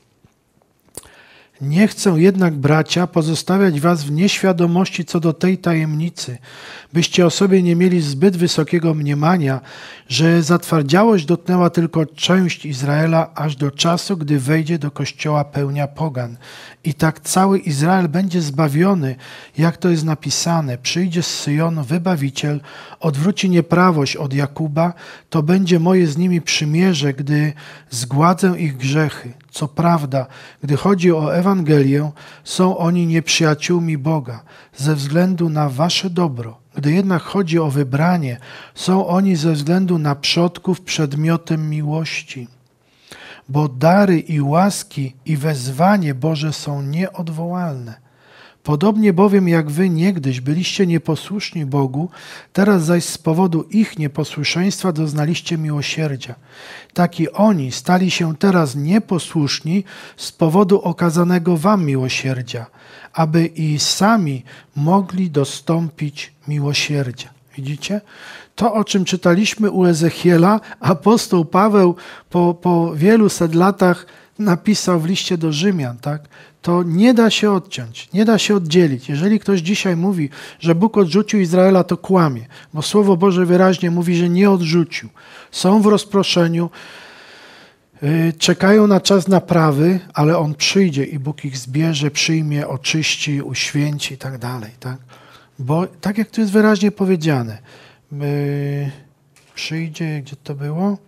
Speaker 1: Nie chcę jednak, bracia, pozostawiać was w nieświadomości co do tej tajemnicy, byście o sobie nie mieli zbyt wysokiego mniemania, że zatwardziałość dotknęła tylko część Izraela aż do czasu, gdy wejdzie do kościoła pełnia pogan. I tak cały Izrael będzie zbawiony, jak to jest napisane. Przyjdzie z Syjonu wybawiciel, odwróci nieprawość od Jakuba, to będzie moje z nimi przymierze, gdy zgładzę ich grzechy. Co prawda, gdy chodzi o Ewangelię, są oni nieprzyjaciółmi Boga ze względu na wasze dobro. Gdy jednak chodzi o wybranie, są oni ze względu na przodków przedmiotem miłości. Bo dary i łaski i wezwanie Boże są nieodwołalne. Podobnie bowiem jak wy niegdyś byliście nieposłuszni Bogu, teraz zaś z powodu ich nieposłuszeństwa doznaliście miłosierdzia. Tak i oni stali się teraz nieposłuszni z powodu okazanego wam miłosierdzia, aby i sami mogli dostąpić miłosierdzia. Widzicie? To, o czym czytaliśmy u Ezechiela, apostoł Paweł po, po wielu set latach napisał w liście do Rzymian, tak? To nie da się odciąć, nie da się oddzielić. Jeżeli ktoś dzisiaj mówi, że Bóg odrzucił Izraela, to kłamie, bo Słowo Boże wyraźnie mówi, że nie odrzucił. Są w rozproszeniu, yy, czekają na czas naprawy, ale On przyjdzie i Bóg ich zbierze, przyjmie, oczyści, uświęci i tak dalej. Tak? Bo tak jak tu jest wyraźnie powiedziane, yy, przyjdzie, gdzie to było?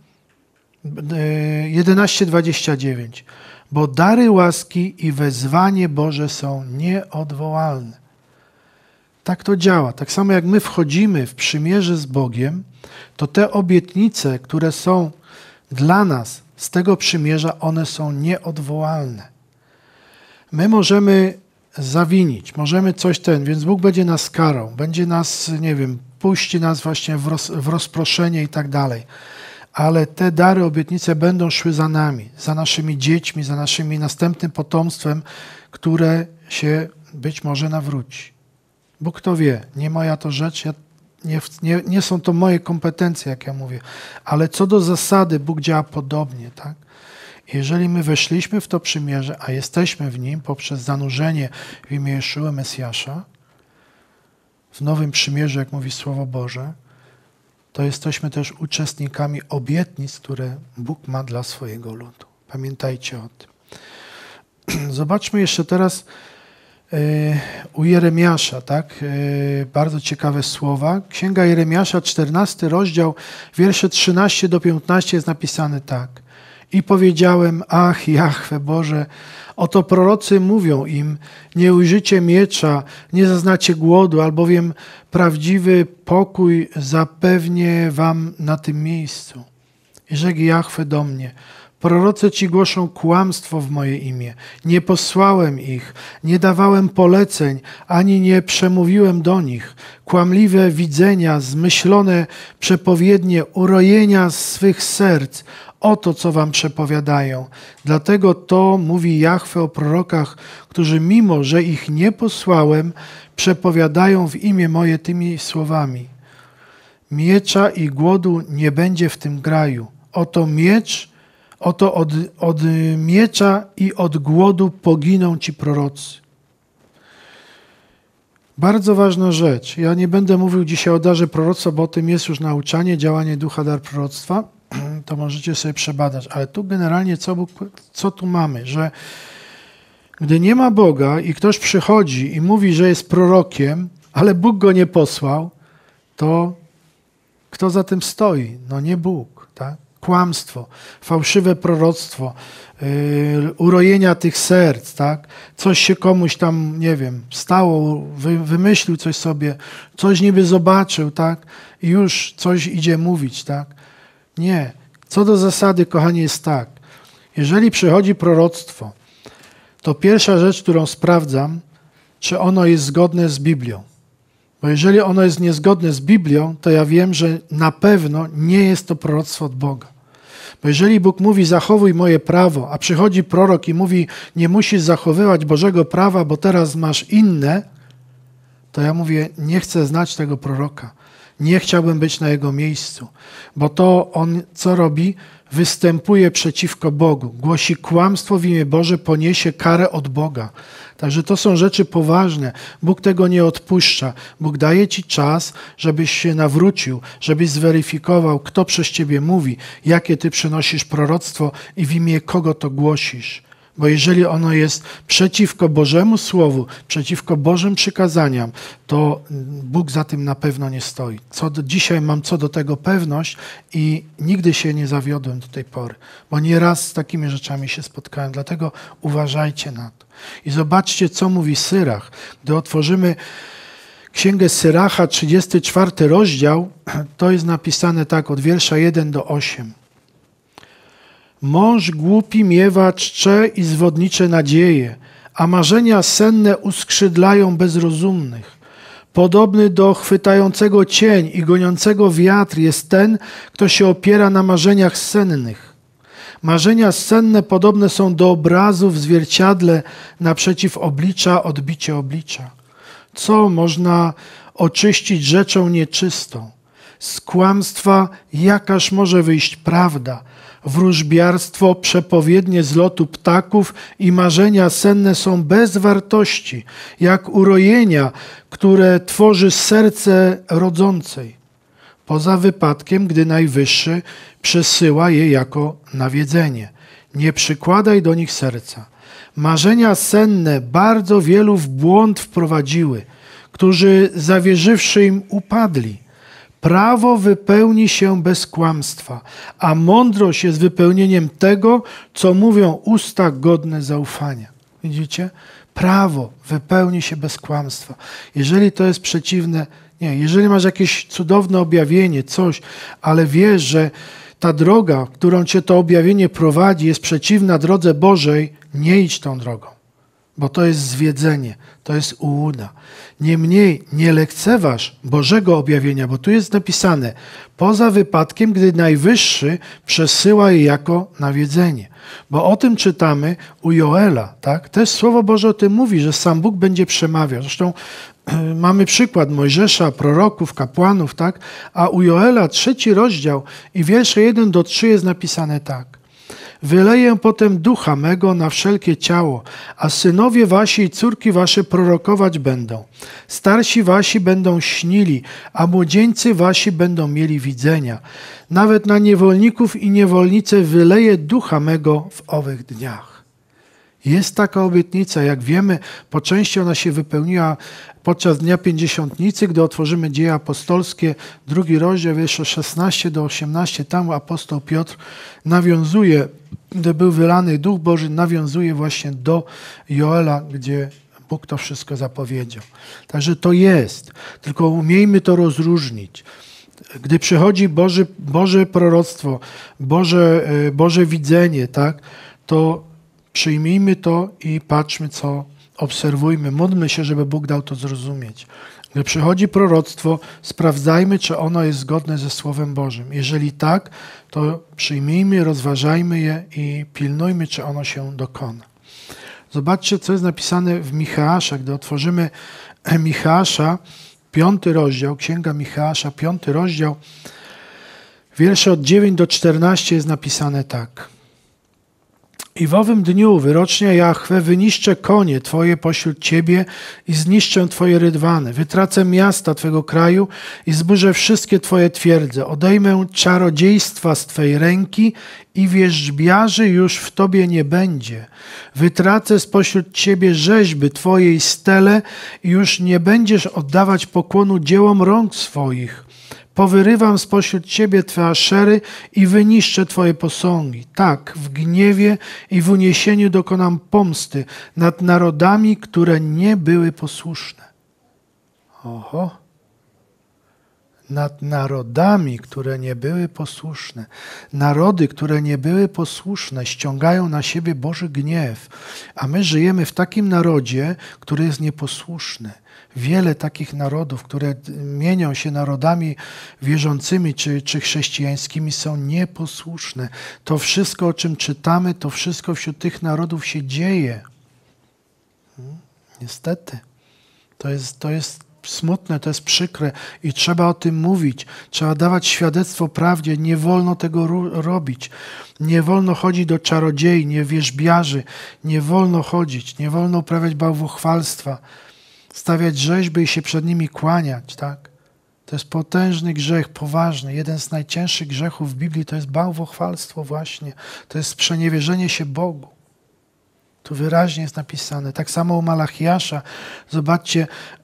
Speaker 1: jedenaście dwadzieścia dziewięć. Bo dary łaski i wezwanie Boże są nieodwołalne. Tak to działa. Tak samo jak my wchodzimy w przymierze z Bogiem, to te obietnice, które są dla nas z tego przymierza, one są nieodwołalne. My możemy zawinić, możemy coś ten, więc Bóg będzie nas karał, będzie nas, nie wiem, puści nas właśnie w, roz, w rozproszenie i tak dalej. Ale te dary, obietnice będą szły za nami, za naszymi dziećmi, za naszymi następnym potomstwem, które się być może nawróci. Bóg to wie, nie moja to rzecz, ja, nie, nie, nie są to moje kompetencje, jak ja mówię, ale co do zasady Bóg działa podobnie. Tak? Jeżeli my weszliśmy w to przymierze, a jesteśmy w nim poprzez zanurzenie w imię Jeszua Mesjasza, w nowym przymierzu, jak mówi Słowo Boże, to jesteśmy też uczestnikami obietnic, które Bóg ma dla swojego ludu. Pamiętajcie o tym. Zobaczmy jeszcze teraz y, u Jeremiasza, tak? Y, bardzo ciekawe słowa. Księga Jeremiasza, czternasty rozdział, wiersze trzynaście do piętnastu jest napisane tak. I powiedziałem, ach, Jahwe Boże, oto prorocy mówią im, nie ujrzycie miecza, nie zaznacie głodu, albowiem prawdziwy pokój zapewnię wam na tym miejscu. I rzekł Jahwe do mnie, Prorocy ci głoszą kłamstwo w moje imię. Nie posłałem ich, nie dawałem poleceń, ani nie przemówiłem do nich. Kłamliwe widzenia, zmyślone przepowiednie, urojenia swych serc. Oto, co wam przepowiadają. Dlatego to mówi Jahwe o prorokach, którzy mimo, że ich nie posłałem, przepowiadają w imię moje tymi słowami. Miecza i głodu nie będzie w tym kraju. Oto miecz, oto od, od miecza i od głodu poginą ci prorocy. Bardzo ważna rzecz. Ja nie będę mówił dzisiaj o darze proroctwa, bo o tym jest już nauczanie, działanie ducha, dar proroctwa. To możecie sobie przebadać. Ale tu generalnie co, Bóg, co tu mamy? Że gdy nie ma Boga i ktoś przychodzi i mówi, że jest prorokiem, ale Bóg go nie posłał, to kto za tym stoi? No nie Bóg. Tak? Kłamstwo, fałszywe proroctwo, yy, urojenia tych serc, tak? Coś się komuś tam, nie wiem, stało, wy, wymyślił coś sobie, coś niby zobaczył, tak? I już coś idzie mówić, tak? Nie. Co do zasady, kochani, jest tak. Jeżeli przychodzi proroctwo, to pierwsza rzecz, którą sprawdzam, czy ono jest zgodne z Biblią. Bo jeżeli ono jest niezgodne z Biblią, to ja wiem, że na pewno nie jest to proroctwo od Boga. Bo jeżeli Bóg mówi, zachowuj moje prawo, a przychodzi prorok i mówi, nie musisz zachowywać Bożego prawa, bo teraz masz inne, to ja mówię, nie chcę znać tego proroka. Nie chciałbym być na jego miejscu. Bo to on co robi? Występuje przeciwko Bogu. Głosi kłamstwo w imię Boże, poniesie karę od Boga. Także to są rzeczy poważne. Bóg tego nie odpuszcza. Bóg daje ci czas, żebyś się nawrócił, żebyś zweryfikował, kto przez ciebie mówi, jakie ty przynosisz proroctwo i w imię kogo to głosisz. Bo jeżeli ono jest przeciwko Bożemu Słowu, przeciwko Bożym przykazaniom, to Bóg za tym na pewno nie stoi. Co do, dzisiaj mam co do tego pewność i nigdy się nie zawiodłem do tej pory, bo nieraz z takimi rzeczami się spotkałem. Dlatego uważajcie na to. I zobaczcie, co mówi Syrach. Gdy otworzymy Księgę Syracha, trzydziesty czwarty rozdział, to jest napisane tak, od wiersza jeden do ósmego. Mąż głupi miewa czcze i zwodnicze nadzieje, a marzenia senne uskrzydlają bezrozumnych. Podobny do chwytającego cień i goniącego wiatr jest ten, kto się opiera na marzeniach sennych. Marzenia senne podobne są do obrazu w zwierciadle naprzeciw oblicza, odbicie oblicza. Co można oczyścić rzeczą nieczystą? Z kłamstwa jakaż może wyjść prawda? Wróżbiarstwo, przepowiednie z lotu ptaków i marzenia senne są bez wartości, jak urojenia, które tworzy serce rodzącej. Poza wypadkiem, gdy Najwyższy przesyła je jako nawiedzenie. Nie przykładaj do nich serca. Marzenia senne bardzo wielu w błąd wprowadziły, którzy zawierzywszy im upadli. Prawo wypełni się bez kłamstwa, a mądrość jest wypełnieniem tego, co mówią usta godne zaufania. Widzicie? Prawo wypełni się bez kłamstwa. Jeżeli to jest przeciwne, nie, jeżeli masz jakieś cudowne objawienie, coś, ale wiesz, że ta droga, którą cię to objawienie prowadzi, jest przeciwna drodze Bożej, nie idź tą drogą. Bo to jest zwiedzenie, to jest ułuda. Niemniej nie lekceważ Bożego objawienia, bo tu jest napisane, poza wypadkiem, gdy Najwyższy przesyła je jako nawiedzenie. Bo o tym czytamy u Joela, tak? Też Słowo Boże o tym mówi, że sam Bóg będzie przemawiał. Zresztą yy, mamy przykład Mojżesza, proroków, kapłanów, tak? A u Joela trzeci rozdział i wiersze jeden do trzech jest napisane tak. Wyleję potem ducha mego na wszelkie ciało, a synowie wasi i córki wasze prorokować będą. Starsi wasi będą śnili, a młodzieńcy wasi będą mieli widzenia. Nawet na niewolników i niewolnice wyleję ducha mego w owych dniach. Jest taka obietnica, jak wiemy, po części ona się wypełniła podczas Dnia Pięćdziesiątnicy, gdy otworzymy Dzieje Apostolskie, drugi rozdział, wiersze szesnaście do osiemnastego, tam apostoł Piotr nawiązuje, gdy był wylany Duch Boży, nawiązuje właśnie do Joela, gdzie Bóg to wszystko zapowiedział. Także to jest, tylko umiejmy to rozróżnić. Gdy przychodzi Boży, Boże proroctwo, Boże, Boże widzenie, tak, to przyjmijmy to i patrzmy, co obserwujmy. Módlmy się, żeby Bóg dał to zrozumieć. Gdy przychodzi proroctwo, sprawdzajmy, czy ono jest zgodne ze Słowem Bożym. Jeżeli tak, to przyjmijmy, rozważajmy je i pilnujmy, czy ono się dokona. Zobaczcie, co jest napisane w Micheasza. Gdy otworzymy Micheasza, piąty rozdział, Księga Micheasza, piąty rozdział, wiersze od dziewiątego do czternastego jest napisane tak. I w owym dniu wyrocznie Jahwe wyniszczę konie Twoje pośród Ciebie i zniszczę Twoje rydwany. Wytracę miasta Twego kraju i zburzę wszystkie Twoje twierdze. Odejmę czarodziejstwa z Twej ręki i wierzbiarzy już w Tobie nie będzie. Wytracę spośród Ciebie rzeźby Twojej stele i już nie będziesz oddawać pokłonu dziełom rąk swoich. Powyrywam spośród Ciebie Twe aszery i wyniszczę Twoje posągi. Tak, w gniewie i w uniesieniu dokonam pomsty nad narodami, które nie były posłuszne. Oho. Nad narodami, które nie były posłuszne. Narody, które nie były posłuszne, ściągają na siebie Boży gniew. A my żyjemy w takim narodzie, który jest nieposłuszny. Wiele takich narodów, które mienią się narodami wierzącymi czy, czy chrześcijańskimi, są nieposłuszne. To wszystko, o czym czytamy, to wszystko wśród tych narodów się dzieje. Niestety. To jest, to jest smutne, to jest przykre i trzeba o tym mówić. Trzeba dawać świadectwo prawdzie. Nie wolno tego robić. Nie wolno chodzić do czarodziei, nie wierzbiarzy. Nie wolno chodzić. Nie wolno uprawiać bałwochwalstwa. Stawiać rzeźby i się przed nimi kłaniać, tak? To jest potężny grzech, poważny. Jeden z najcięższych grzechów w Biblii to jest bałwochwalstwo właśnie. To jest sprzeniewierzenie się Bogu. Tu wyraźnie jest napisane. Tak samo u Malachiasza. Zobaczcie,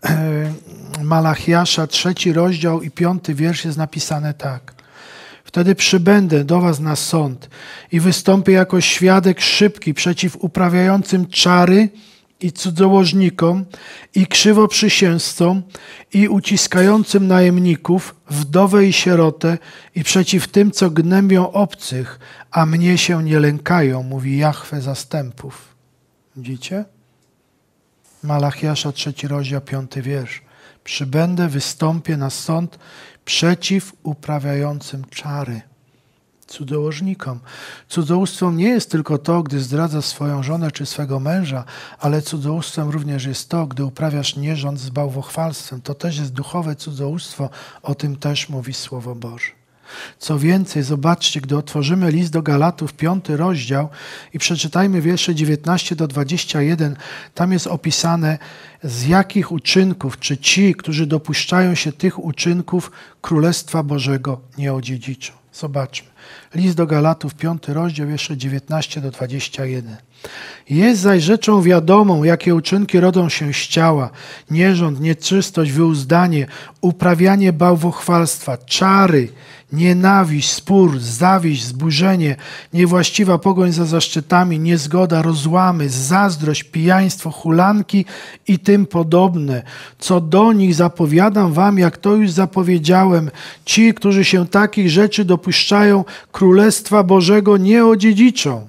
Speaker 1: Malachiasza, trzeci rozdział i piąty wiersz jest napisane tak. Wtedy przybędę do was na sąd i wystąpię jako świadek szybki przeciw uprawiającym czary i cudzołożnikom, i krzywoprzysięzcom, i uciskającym najemników, wdowę i sierotę, i przeciw tym, co gnębią obcych, a mnie się nie lękają, mówi Jahwe zastępów. Widzicie? Malachiasza, trzeci rozdział, piąty wiersz. Przybędę, wystąpię na sąd przeciw uprawiającym czary. Cudzołożnikom. Cudzołóstwem nie jest tylko to, gdy zdradzasz swoją żonę czy swego męża, ale cudzołóstwem również jest to, gdy uprawiasz nierząd z bałwochwalstwem. To też jest duchowe cudzołóstwo, o tym też mówi Słowo Boże. Co więcej, zobaczcie, gdy otworzymy list do Galatów, piąty rozdział i przeczytajmy wiersze dziewiętnaście do dwudziestego pierwszego, tam jest opisane, z jakich uczynków, czy ci, którzy dopuszczają się tych uczynków, Królestwa Bożego nie odziedziczą. Zobaczmy. List do Galatów, piąty rozdział, wiersze dziewiętnaście do dwudziestego pierwszego. Jest zaś rzeczą wiadomą, jakie uczynki rodzą się z ciała, nierząd, nieczystość, wyuzdanie, uprawianie bałwochwalstwa, czary, nienawiść, spór, zawiść, zburzenie, niewłaściwa pogoń za zaszczytami, niezgoda, rozłamy, zazdrość, pijaństwo, hulanki i tym podobne. Co do nich zapowiadam wam, jak to już zapowiedziałem, ci, którzy się takich rzeczy dopuszczają, Królestwa Bożego nie odziedziczą.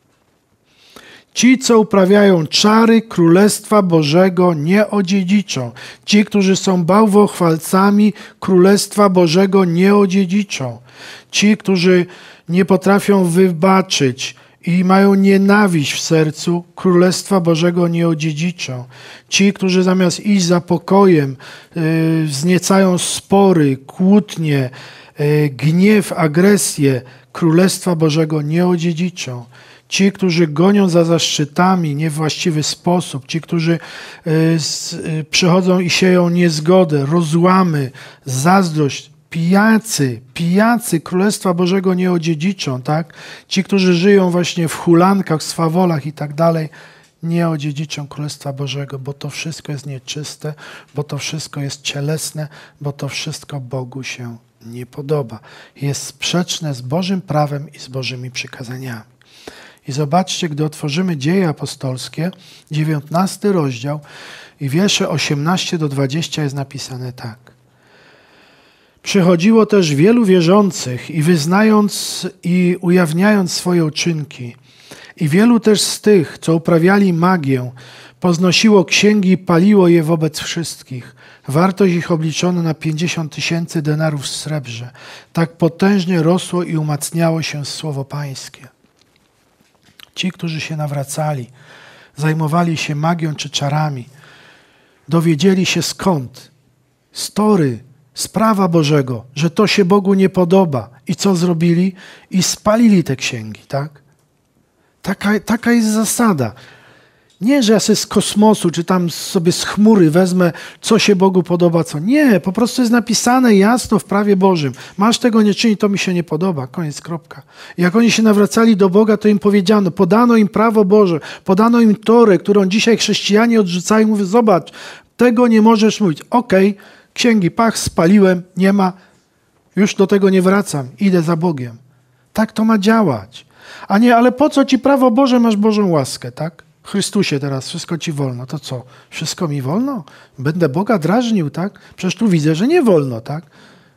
Speaker 1: Ci, co uprawiają czary, Królestwa Bożego nie odziedziczą. Ci, którzy są bałwochwalcami, Królestwa Bożego nie odziedziczą. Ci, którzy nie potrafią wybaczyć i mają nienawiść w sercu, Królestwa Bożego nie odziedziczą. Ci, którzy zamiast iść za pokojem, yy, wzniecają spory, kłótnie, yy, gniew, agresję, Królestwa Bożego nie odziedziczą. Ci, którzy gonią za zaszczytami w niewłaściwy sposób, ci, którzy y, y, przychodzą i sieją niezgodę, rozłamy, zazdrość, pijacy, pijacy Królestwa Bożego nie odziedziczą, tak? Ci, którzy żyją właśnie w hulankach, swawolach i tak dalej, nie odziedziczą Królestwa Bożego, bo to wszystko jest nieczyste, bo to wszystko jest cielesne, bo to wszystko Bogu się nie podoba. Jest sprzeczne z Bożym prawem i z Bożymi przykazaniami. I zobaczcie, gdy otworzymy Dzieje Apostolskie, dziewiętnasty rozdział i wiersze osiemnaście do dwudziestego jest napisane tak. Przychodziło też wielu wierzących i wyznając i ujawniając swoje uczynki. I wielu też z tych, co uprawiali magię, poznosiło księgi i paliło je wobec wszystkich. Wartość ich obliczona na pięćdziesiąt tysięcy denarów w srebrze. Tak potężnie rosło i umacniało się słowo Pańskie. Ci, którzy się nawracali, zajmowali się magią czy czarami, dowiedzieli się skąd. Z Tory, z prawa Bożego, że to się Bogu nie podoba. I co zrobili? I spalili te księgi, tak? Taka, taka jest zasada. Nie, że ja sobie z kosmosu, czy tam sobie z chmury wezmę, co się Bogu podoba, co. Nie, po prostu jest napisane jasno w prawie Bożym. Masz tego nie czynić, to mi się nie podoba. Koniec, kropka. I jak oni się nawracali do Boga, to im powiedziano, podano im prawo Boże, podano im Torę, którą dzisiaj chrześcijanie odrzucają i mówią, zobacz, tego nie możesz mówić. Okej, okay, księgi, pach, spaliłem, nie ma, już do tego nie wracam, idę za Bogiem. Tak to ma działać. A nie, ale po co ci prawo Boże, masz Bożą łaskę, tak? W Chrystusie teraz wszystko ci wolno. To co? Wszystko mi wolno? Będę Boga drażnił, tak? Przecież tu widzę, że nie wolno, tak?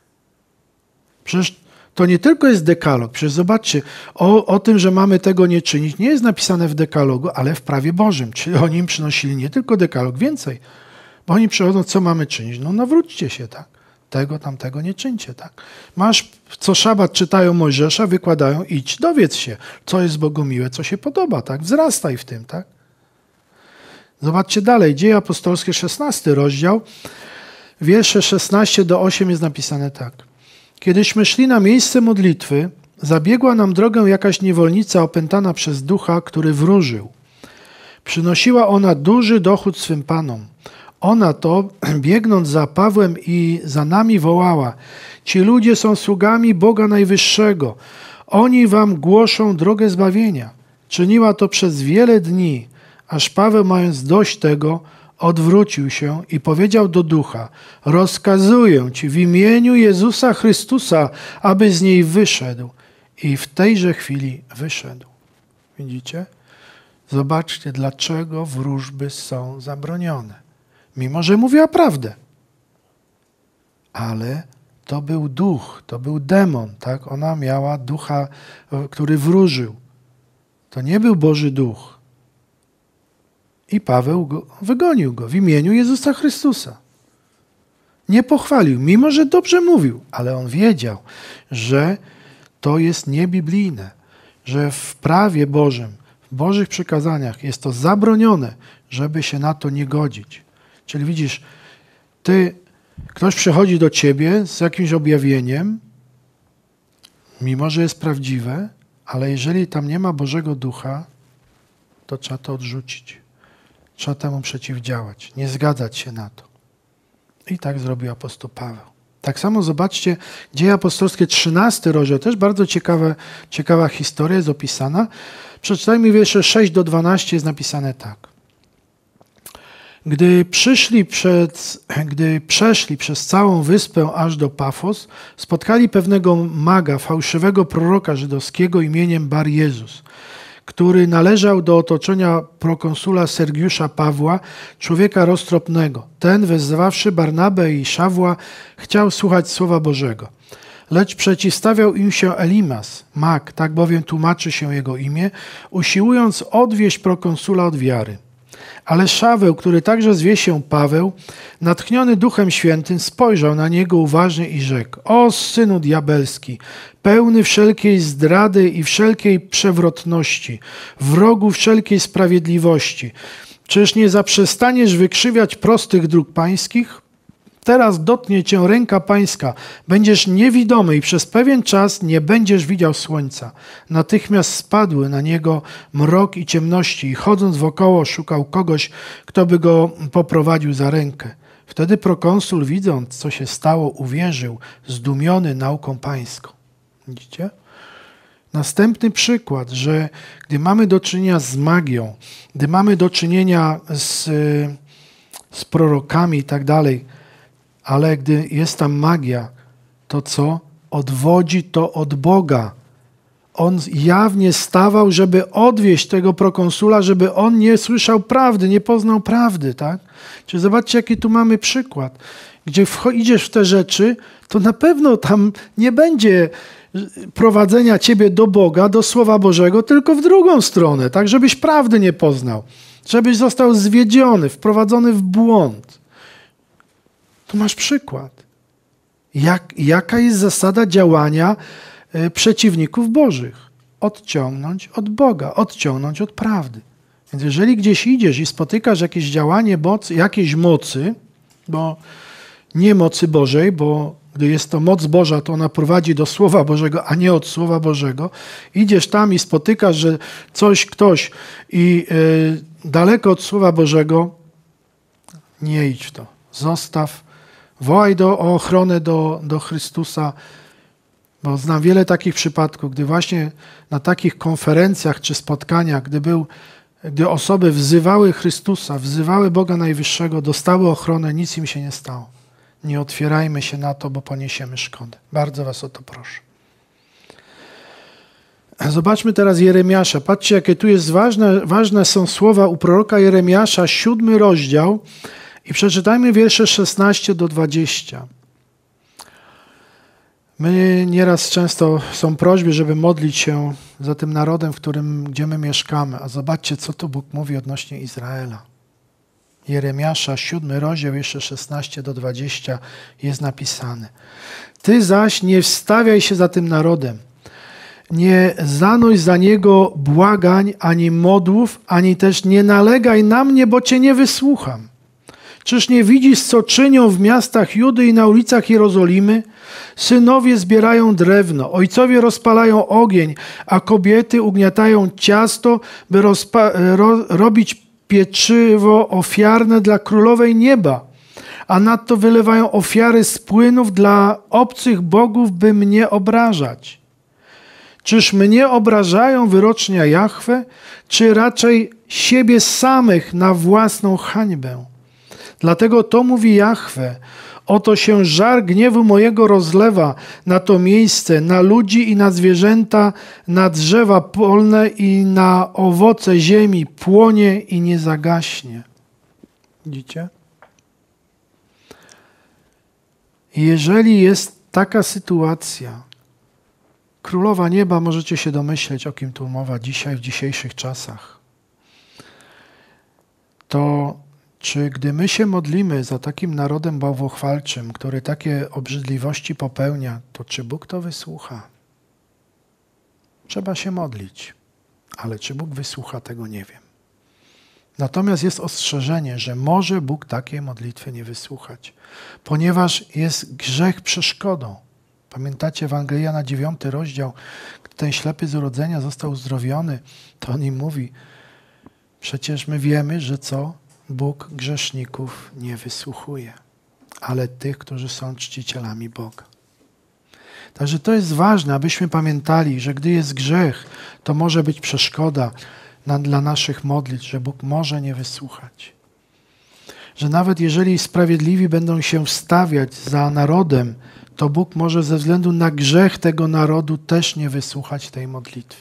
Speaker 1: Przecież to nie tylko jest dekalog. Przecież zobaczcie, o, o tym, że mamy tego nie czynić, nie jest napisane w dekalogu, ale w prawie Bożym. Czyli oni im przynosili nie tylko dekalog, więcej. Bo oni przychodzą, co mamy czynić? No nawróćcie się, tak? Tego, tamtego nie czyńcie, tak? Masz, co szabat czytają Mojżesza, wykładają, idź, dowiedz się, co jest Bogu miłe, co się podoba, tak? Wzrastaj w tym, tak? Zobaczcie dalej, Dzieje apostolskie, szesnasty rozdział, wiersze szesnaście do osiemnastu jest napisane tak. Kiedyśmy szli na miejsce modlitwy, zabiegła nam drogę jakaś niewolnica opętana przez ducha, który wróżył. Przynosiła ona duży dochód swym panom. Ona to, biegnąc za Pawłem i za nami, wołała: ci ludzie są sługami Boga Najwyższego. Oni wam głoszą drogę zbawienia. Czyniła to przez wiele dni, aż Paweł, mając dość tego, odwrócił się i powiedział do ducha: rozkazuję ci w imieniu Jezusa Chrystusa, aby z niej wyszedł. I w tejże chwili wyszedł. Widzicie? Zobaczcie, dlaczego wróżby są zabronione. Mimo że mówiła prawdę. Ale to był duch, to był demon, tak? Ona miała ducha, który wróżył. To nie był Boży duch. I Paweł go, wygonił go w imieniu Jezusa Chrystusa. Nie pochwalił, mimo że dobrze mówił, ale on wiedział, że to jest niebiblijne, że w prawie Bożym, w Bożych przykazaniach jest to zabronione, żeby się na to nie godzić. Czyli widzisz, ty, ktoś przychodzi do ciebie z jakimś objawieniem, mimo że jest prawdziwe, ale jeżeli tam nie ma Bożego Ducha, to trzeba to odrzucić. Trzeba temu przeciwdziałać, nie zgadzać się na to. I tak zrobił apostoł Paweł. Tak samo zobaczcie, Dzieje apostolskie, trzynasty rozdział, też bardzo ciekawe, ciekawa historia jest opisana. Przeczytajmy wiersze sześć do dwunastu, jest napisane tak. Gdy przyszli przed, gdy przeszli przez całą wyspę aż do Pafos, spotkali pewnego maga, fałszywego proroka żydowskiego imieniem Bar Jezus, który należał do otoczenia prokonsula Sergiusza Pawła, człowieka roztropnego. Ten, wezwawszy Barnabę i Szawła, chciał słuchać Słowa Bożego. Lecz przeciwstawiał im się Elimas, mag, tak bowiem tłumaczy się jego imię, usiłując odwieść prokonsula od wiary. Ale Szaweł, który także zwie się Paweł, natchniony Duchem Świętym, spojrzał na niego uważnie i rzekł: o synu diabelski, pełny wszelkiej zdrady i wszelkiej przewrotności, wrogu wszelkiej sprawiedliwości, czyż nie zaprzestaniesz wykrzywiać prostych dróg pańskich? Teraz dotknie cię ręka pańska, będziesz niewidomy i przez pewien czas nie będziesz widział słońca. Natychmiast spadły na niego mrok i ciemności i chodząc wokoło szukał kogoś, kto by go poprowadził za rękę. Wtedy prokonsul, widząc, co się stało, uwierzył, zdumiony nauką pańską. Widzicie? Następny przykład, że gdy mamy do czynienia z magią, gdy mamy do czynienia z, z prorokami i tak dalej, ale gdy jest tam magia, to co? Odwodzi to od Boga. On jawnie stawał, żeby odwieść tego prokonsula, żeby on nie słyszał prawdy, nie poznał prawdy, tak? Czyli zobaczcie, jaki tu mamy przykład. gdzie idziesz w te rzeczy, to na pewno tam nie będzie prowadzenia ciebie do Boga, do Słowa Bożego, tylko w drugą stronę, tak żebyś prawdy nie poznał, żebyś został zwiedziony, wprowadzony w błąd. Tu masz przykład. Jak, jaka jest zasada działania y, przeciwników Bożych? Odciągnąć od Boga, odciągnąć od prawdy. Więc jeżeli gdzieś idziesz i spotykasz jakieś działanie mocy, jakiejś mocy, bo nie mocy Bożej, bo gdy jest to moc Boża, to ona prowadzi do Słowa Bożego, a nie od Słowa Bożego. Idziesz tam i spotykasz, że coś, ktoś i y, daleko od Słowa Bożego, nie idź w to. Zostaw, wołaj do, o ochronę do, do Chrystusa, bo znam wiele takich przypadków, gdy właśnie na takich konferencjach czy spotkaniach, gdy, był, gdy osoby wzywały Chrystusa, wzywały Boga Najwyższego, dostały ochronę, nic im się nie stało. Nie otwierajmy się na to, bo poniesiemy szkodę. Bardzo was o to proszę. Zobaczmy teraz Jeremiasza. Patrzcie, jakie tu jest ważne, ważne są słowa u proroka Jeremiasza, siódmy rozdział i przeczytajmy wiersze szesnaście do dwudziestu. My nieraz często są prośby, żeby modlić się za tym narodem, w którym, gdzie my mieszkamy. A zobaczcie, co tu Bóg mówi odnośnie Izraela. Jeremiasza, siódmy rozdział, jeszcze szesnaście do dwudziestu jest napisane. Ty zaś nie wstawiaj się za tym narodem. Nie zanoś za niego błagań, ani modłów, ani też nie nalegaj na mnie, bo cię nie wysłucham. Czyż nie widzisz, co czynią w miastach Judy i na ulicach Jerozolimy? Synowie zbierają drewno, ojcowie rozpalają ogień, a kobiety ugniatają ciasto, by rozpa- ro- robić pieczywo ofiarne dla królowej nieba, a nadto wylewają ofiary z płynów dla obcych bogów, by mnie obrażać. Czyż mnie obrażają, wyrocznia Jahwe, czy raczej siebie samych na własną hańbę? Dlatego to mówi Jahwe, oto się żar gniewu mojego rozlewa na to miejsce, na ludzi i na zwierzęta, na drzewa polne i na owoce ziemi, płonie i nie zagaśnie. Widzicie? Jeżeli jest taka sytuacja, Królowa Nieba, możecie się domyśleć, o kim tu mowa dzisiaj, w dzisiejszych czasach, to czy gdy my się modlimy za takim narodem bałwochwalczym, który takie obrzydliwości popełnia, to czy Bóg to wysłucha? Trzeba się modlić, ale czy Bóg wysłucha, tego nie wiem. Natomiast jest ostrzeżenie, że może Bóg takiej modlitwy nie wysłuchać, ponieważ jest grzech przeszkodą. Pamiętacie Ewangelia na dziewiąty rozdział, gdy ten ślepy z urodzenia został uzdrowiony, to on im mówi, przecież my wiemy, że co? Bóg grzeszników nie wysłuchuje, ale tych, którzy są czcicielami Boga. Także to jest ważne, abyśmy pamiętali, że gdy jest grzech, to może być przeszkoda na, dla naszych modlitw, że Bóg może nie wysłuchać. Że nawet jeżeli sprawiedliwi będą się wstawiać za narodem, to Bóg może ze względu na grzech tego narodu też nie wysłuchać tej modlitwy.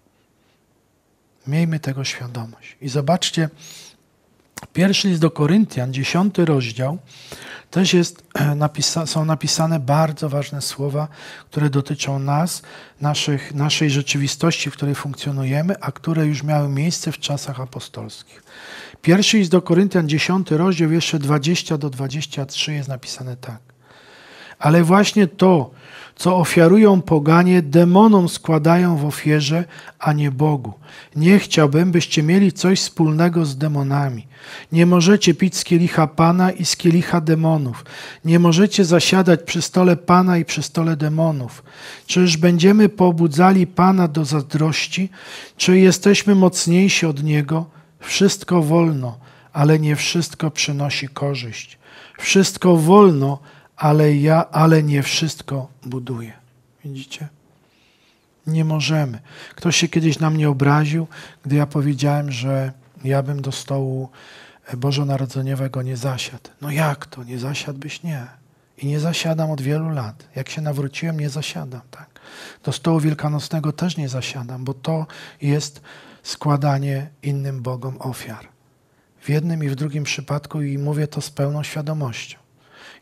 Speaker 1: Miejmy tego świadomość. I zobaczcie, pierwszy list do Koryntian, dziesiąty rozdział, też jest napisa- są napisane bardzo ważne słowa, które dotyczą nas, naszych, naszej rzeczywistości, w której funkcjonujemy, a które już miały miejsce w czasach apostolskich. Pierwszy list do Koryntian, dziesiąty rozdział, wiersze dwadzieścia do dwudziestu trzech jest napisane tak. Ale właśnie to, co ofiarują poganie, demonom składają w ofierze, a nie Bogu. Nie chciałbym, byście mieli coś wspólnego z demonami. Nie możecie pić z kielicha Pana i z kielicha demonów. Nie możecie zasiadać przy stole Pana i przy stole demonów. Czyż będziemy pobudzali Pana do zazdrości? Czy jesteśmy mocniejsi od Niego? Wszystko wolno, ale nie wszystko przynosi korzyść. Wszystko wolno, ale ja, ale nie wszystko buduje. Widzicie? Nie możemy. Ktoś się kiedyś na mnie obraził, gdy ja powiedziałem, że ja bym do stołu bożonarodzeniowego nie zasiadł. No jak to? Nie zasiadłbyś? Nie. I nie zasiadam od wielu lat. Jak się nawróciłem, nie zasiadam. Tak? Do stołu wielkanocnego też nie zasiadam, bo to jest składanie innym Bogom ofiar. W jednym i w drugim przypadku i mówię to z pełną świadomością.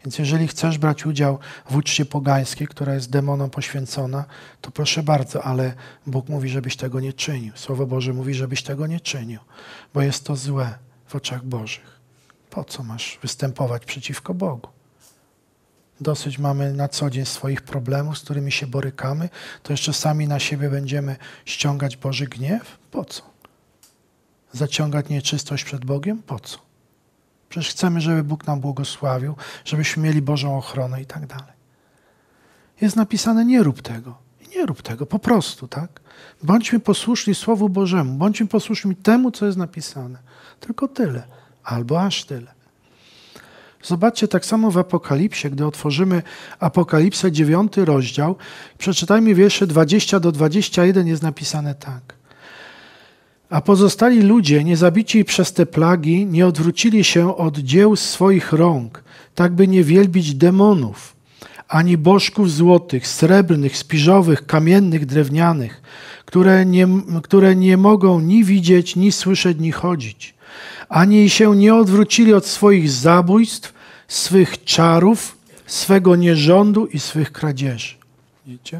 Speaker 1: Więc jeżeli chcesz brać udział w uczcie pogańskiej, która jest demonom poświęcona, to proszę bardzo, ale Bóg mówi, żebyś tego nie czynił. Słowo Boże mówi, żebyś tego nie czynił, bo jest to złe w oczach Bożych. Po co masz występować przeciwko Bogu? Dosyć mamy na co dzień swoich problemów, z którymi się borykamy, to jeszcze sami na siebie będziemy ściągać Boży gniew? Po co? Zaciągać nieczystość przed Bogiem? Po co? Przecież chcemy, żeby Bóg nam błogosławił, żebyśmy mieli Bożą ochronę i tak dalej. Jest napisane, nie rób tego. Nie rób tego, po prostu, tak? Bądźmy posłuszni Słowu Bożemu, bądźmy posłuszni temu, co jest napisane. Tylko tyle, albo aż tyle. Zobaczcie, tak samo w Apokalipsie, gdy otworzymy Apokalipsę, dziewiąty rozdział, przeczytajmy wiersze dwadzieścia do dwudziestu jeden, jest napisane tak. A pozostali ludzie, nie zabici przez te plagi, nie odwrócili się od dzieł swoich rąk, tak by nie wielbić demonów, ani bożków złotych, srebrnych, spiżowych, kamiennych, drewnianych, które nie, które nie mogą ni widzieć, ni słyszeć, ni chodzić. Ani się nie odwrócili od swoich zabójstw, swych czarów, swego nierządu i swych kradzieży. Widzicie?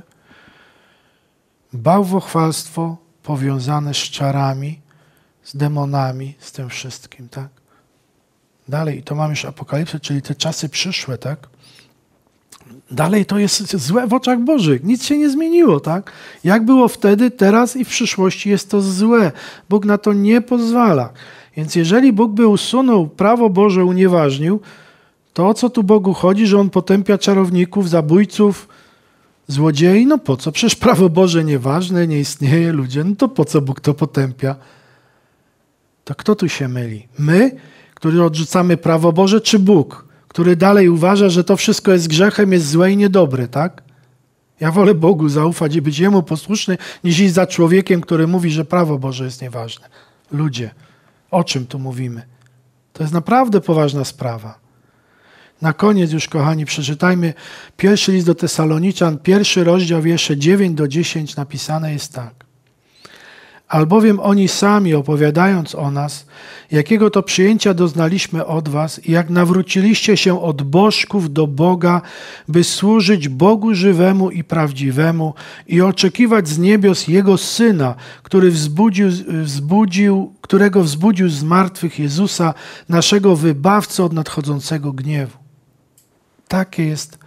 Speaker 1: Bałwochwalstwo powiązane z czarami, z demonami, z tym wszystkim, tak? Dalej, to mamy już Apokalipsę, czyli te czasy przyszłe, tak? Dalej to jest złe w oczach Bożych. Nic się nie zmieniło, tak? Jak było wtedy, teraz i w przyszłości jest to złe. Bóg na to nie pozwala. Więc jeżeli Bóg by usunął prawo Boże, unieważnił, to o co tu Bogu chodzi, że On potępia czarowników, zabójców, złodziei? No po co? Przecież prawo Boże nieważne, nie istnieje, ludzie. No to po co Bóg to potępia? To kto tu się myli? My, którzy odrzucamy prawo Boże, czy Bóg, który dalej uważa, że to wszystko jest grzechem, jest złe i niedobre, tak? Ja wolę Bogu zaufać i być Jemu posłuszny, niż iść za człowiekiem, który mówi, że prawo Boże jest nieważne. Ludzie, o czym tu mówimy? To jest naprawdę poważna sprawa. Na koniec już, kochani, przeczytajmy pierwszy list do Tesaloniczan, pierwszy rozdział, wiersze dziewięć do dziesięciu, napisane jest tak. Albowiem oni sami, opowiadając o nas, jakiego to przyjęcia doznaliśmy od was i jak nawróciliście się od bożków do Boga, by służyć Bogu żywemu i prawdziwemu i oczekiwać z niebios Jego Syna, który wzbudził, wzbudził, którego wzbudził z martwych Jezusa, naszego wybawcę od nadchodzącego gniewu. Takie jest,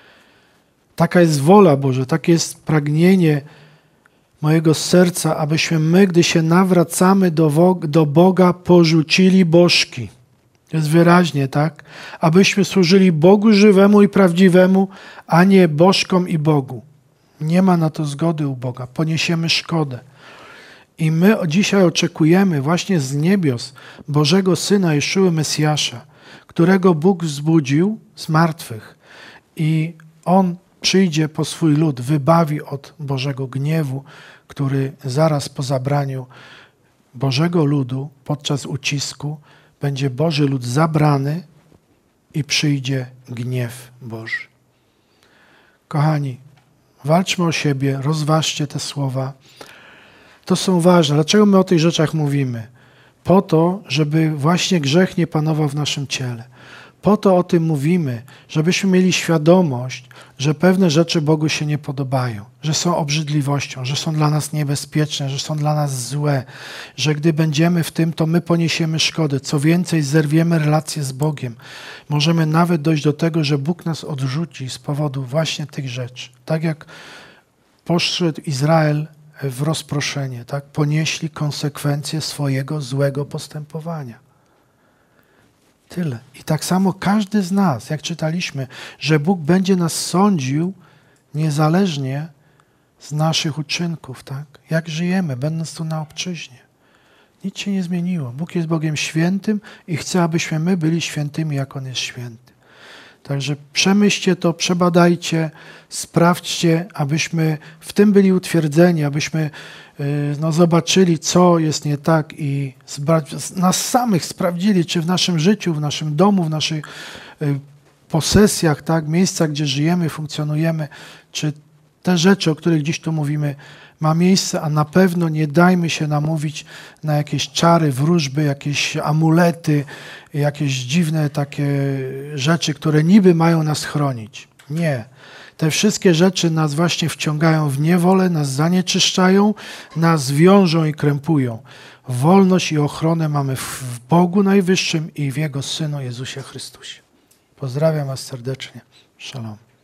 Speaker 1: taka jest wola Boża, takie jest pragnienie mojego serca, abyśmy my, gdy się nawracamy do, do Boga, porzucili bożki. To jest wyraźnie, tak? Abyśmy służyli Bogu żywemu i prawdziwemu, a nie bożkom i Bogu. Nie ma na to zgody u Boga. Poniesiemy szkodę. I my dzisiaj oczekujemy właśnie z niebios Bożego Syna Jeszuły Mesjasza, którego Bóg wzbudził z martwych. I On przyjdzie po swój lud, wybawi od Bożego gniewu, który zaraz po zabraniu Bożego ludu podczas ucisku będzie Boży lud zabrany i przyjdzie gniew Boży. Kochani, walczmy o siebie, rozważcie te słowa. To są ważne. Dlaczego my o tych rzeczach mówimy? Po to, żeby właśnie grzech nie panował w naszym ciele. Po to o tym mówimy, żebyśmy mieli świadomość, że pewne rzeczy Bogu się nie podobają, że są obrzydliwością, że są dla nas niebezpieczne, że są dla nas złe, że gdy będziemy w tym, to my poniesiemy szkodę. Co więcej, zerwiemy relacje z Bogiem. Możemy nawet dojść do tego, że Bóg nas odrzuci z powodu właśnie tych rzeczy. Tak jak poszedł Izrael w rozproszenie, tak? Ponieśli konsekwencje swojego złego postępowania. Tyle. I tak samo każdy z nas, jak czytaliśmy, że Bóg będzie nas sądził niezależnie z naszych uczynków, tak? Jak żyjemy, będąc tu na obczyźnie. Nic się nie zmieniło. Bóg jest Bogiem świętym i chce, abyśmy my byli świętymi, jak On jest święty. Także przemyślcie to, przebadajcie, sprawdźcie, abyśmy w tym byli utwierdzeni, abyśmy no, zobaczyli, co jest nie tak i nas samych sprawdzili, czy w naszym życiu, w naszym domu, w naszych posesjach, tak, miejscach, gdzie żyjemy, funkcjonujemy, czy te rzeczy, o których dziś tu mówimy, ma miejsce, a na pewno nie dajmy się namówić na jakieś czary, wróżby, jakieś amulety, jakieś dziwne takie rzeczy, które niby mają nas chronić. Nie. Te wszystkie rzeczy nas właśnie wciągają w niewolę, nas zanieczyszczają, nas wiążą i krępują. Wolność i ochronę mamy w Bogu Najwyższym i w Jego Synu Jezusie Chrystusie. Pozdrawiam was serdecznie. Shalom.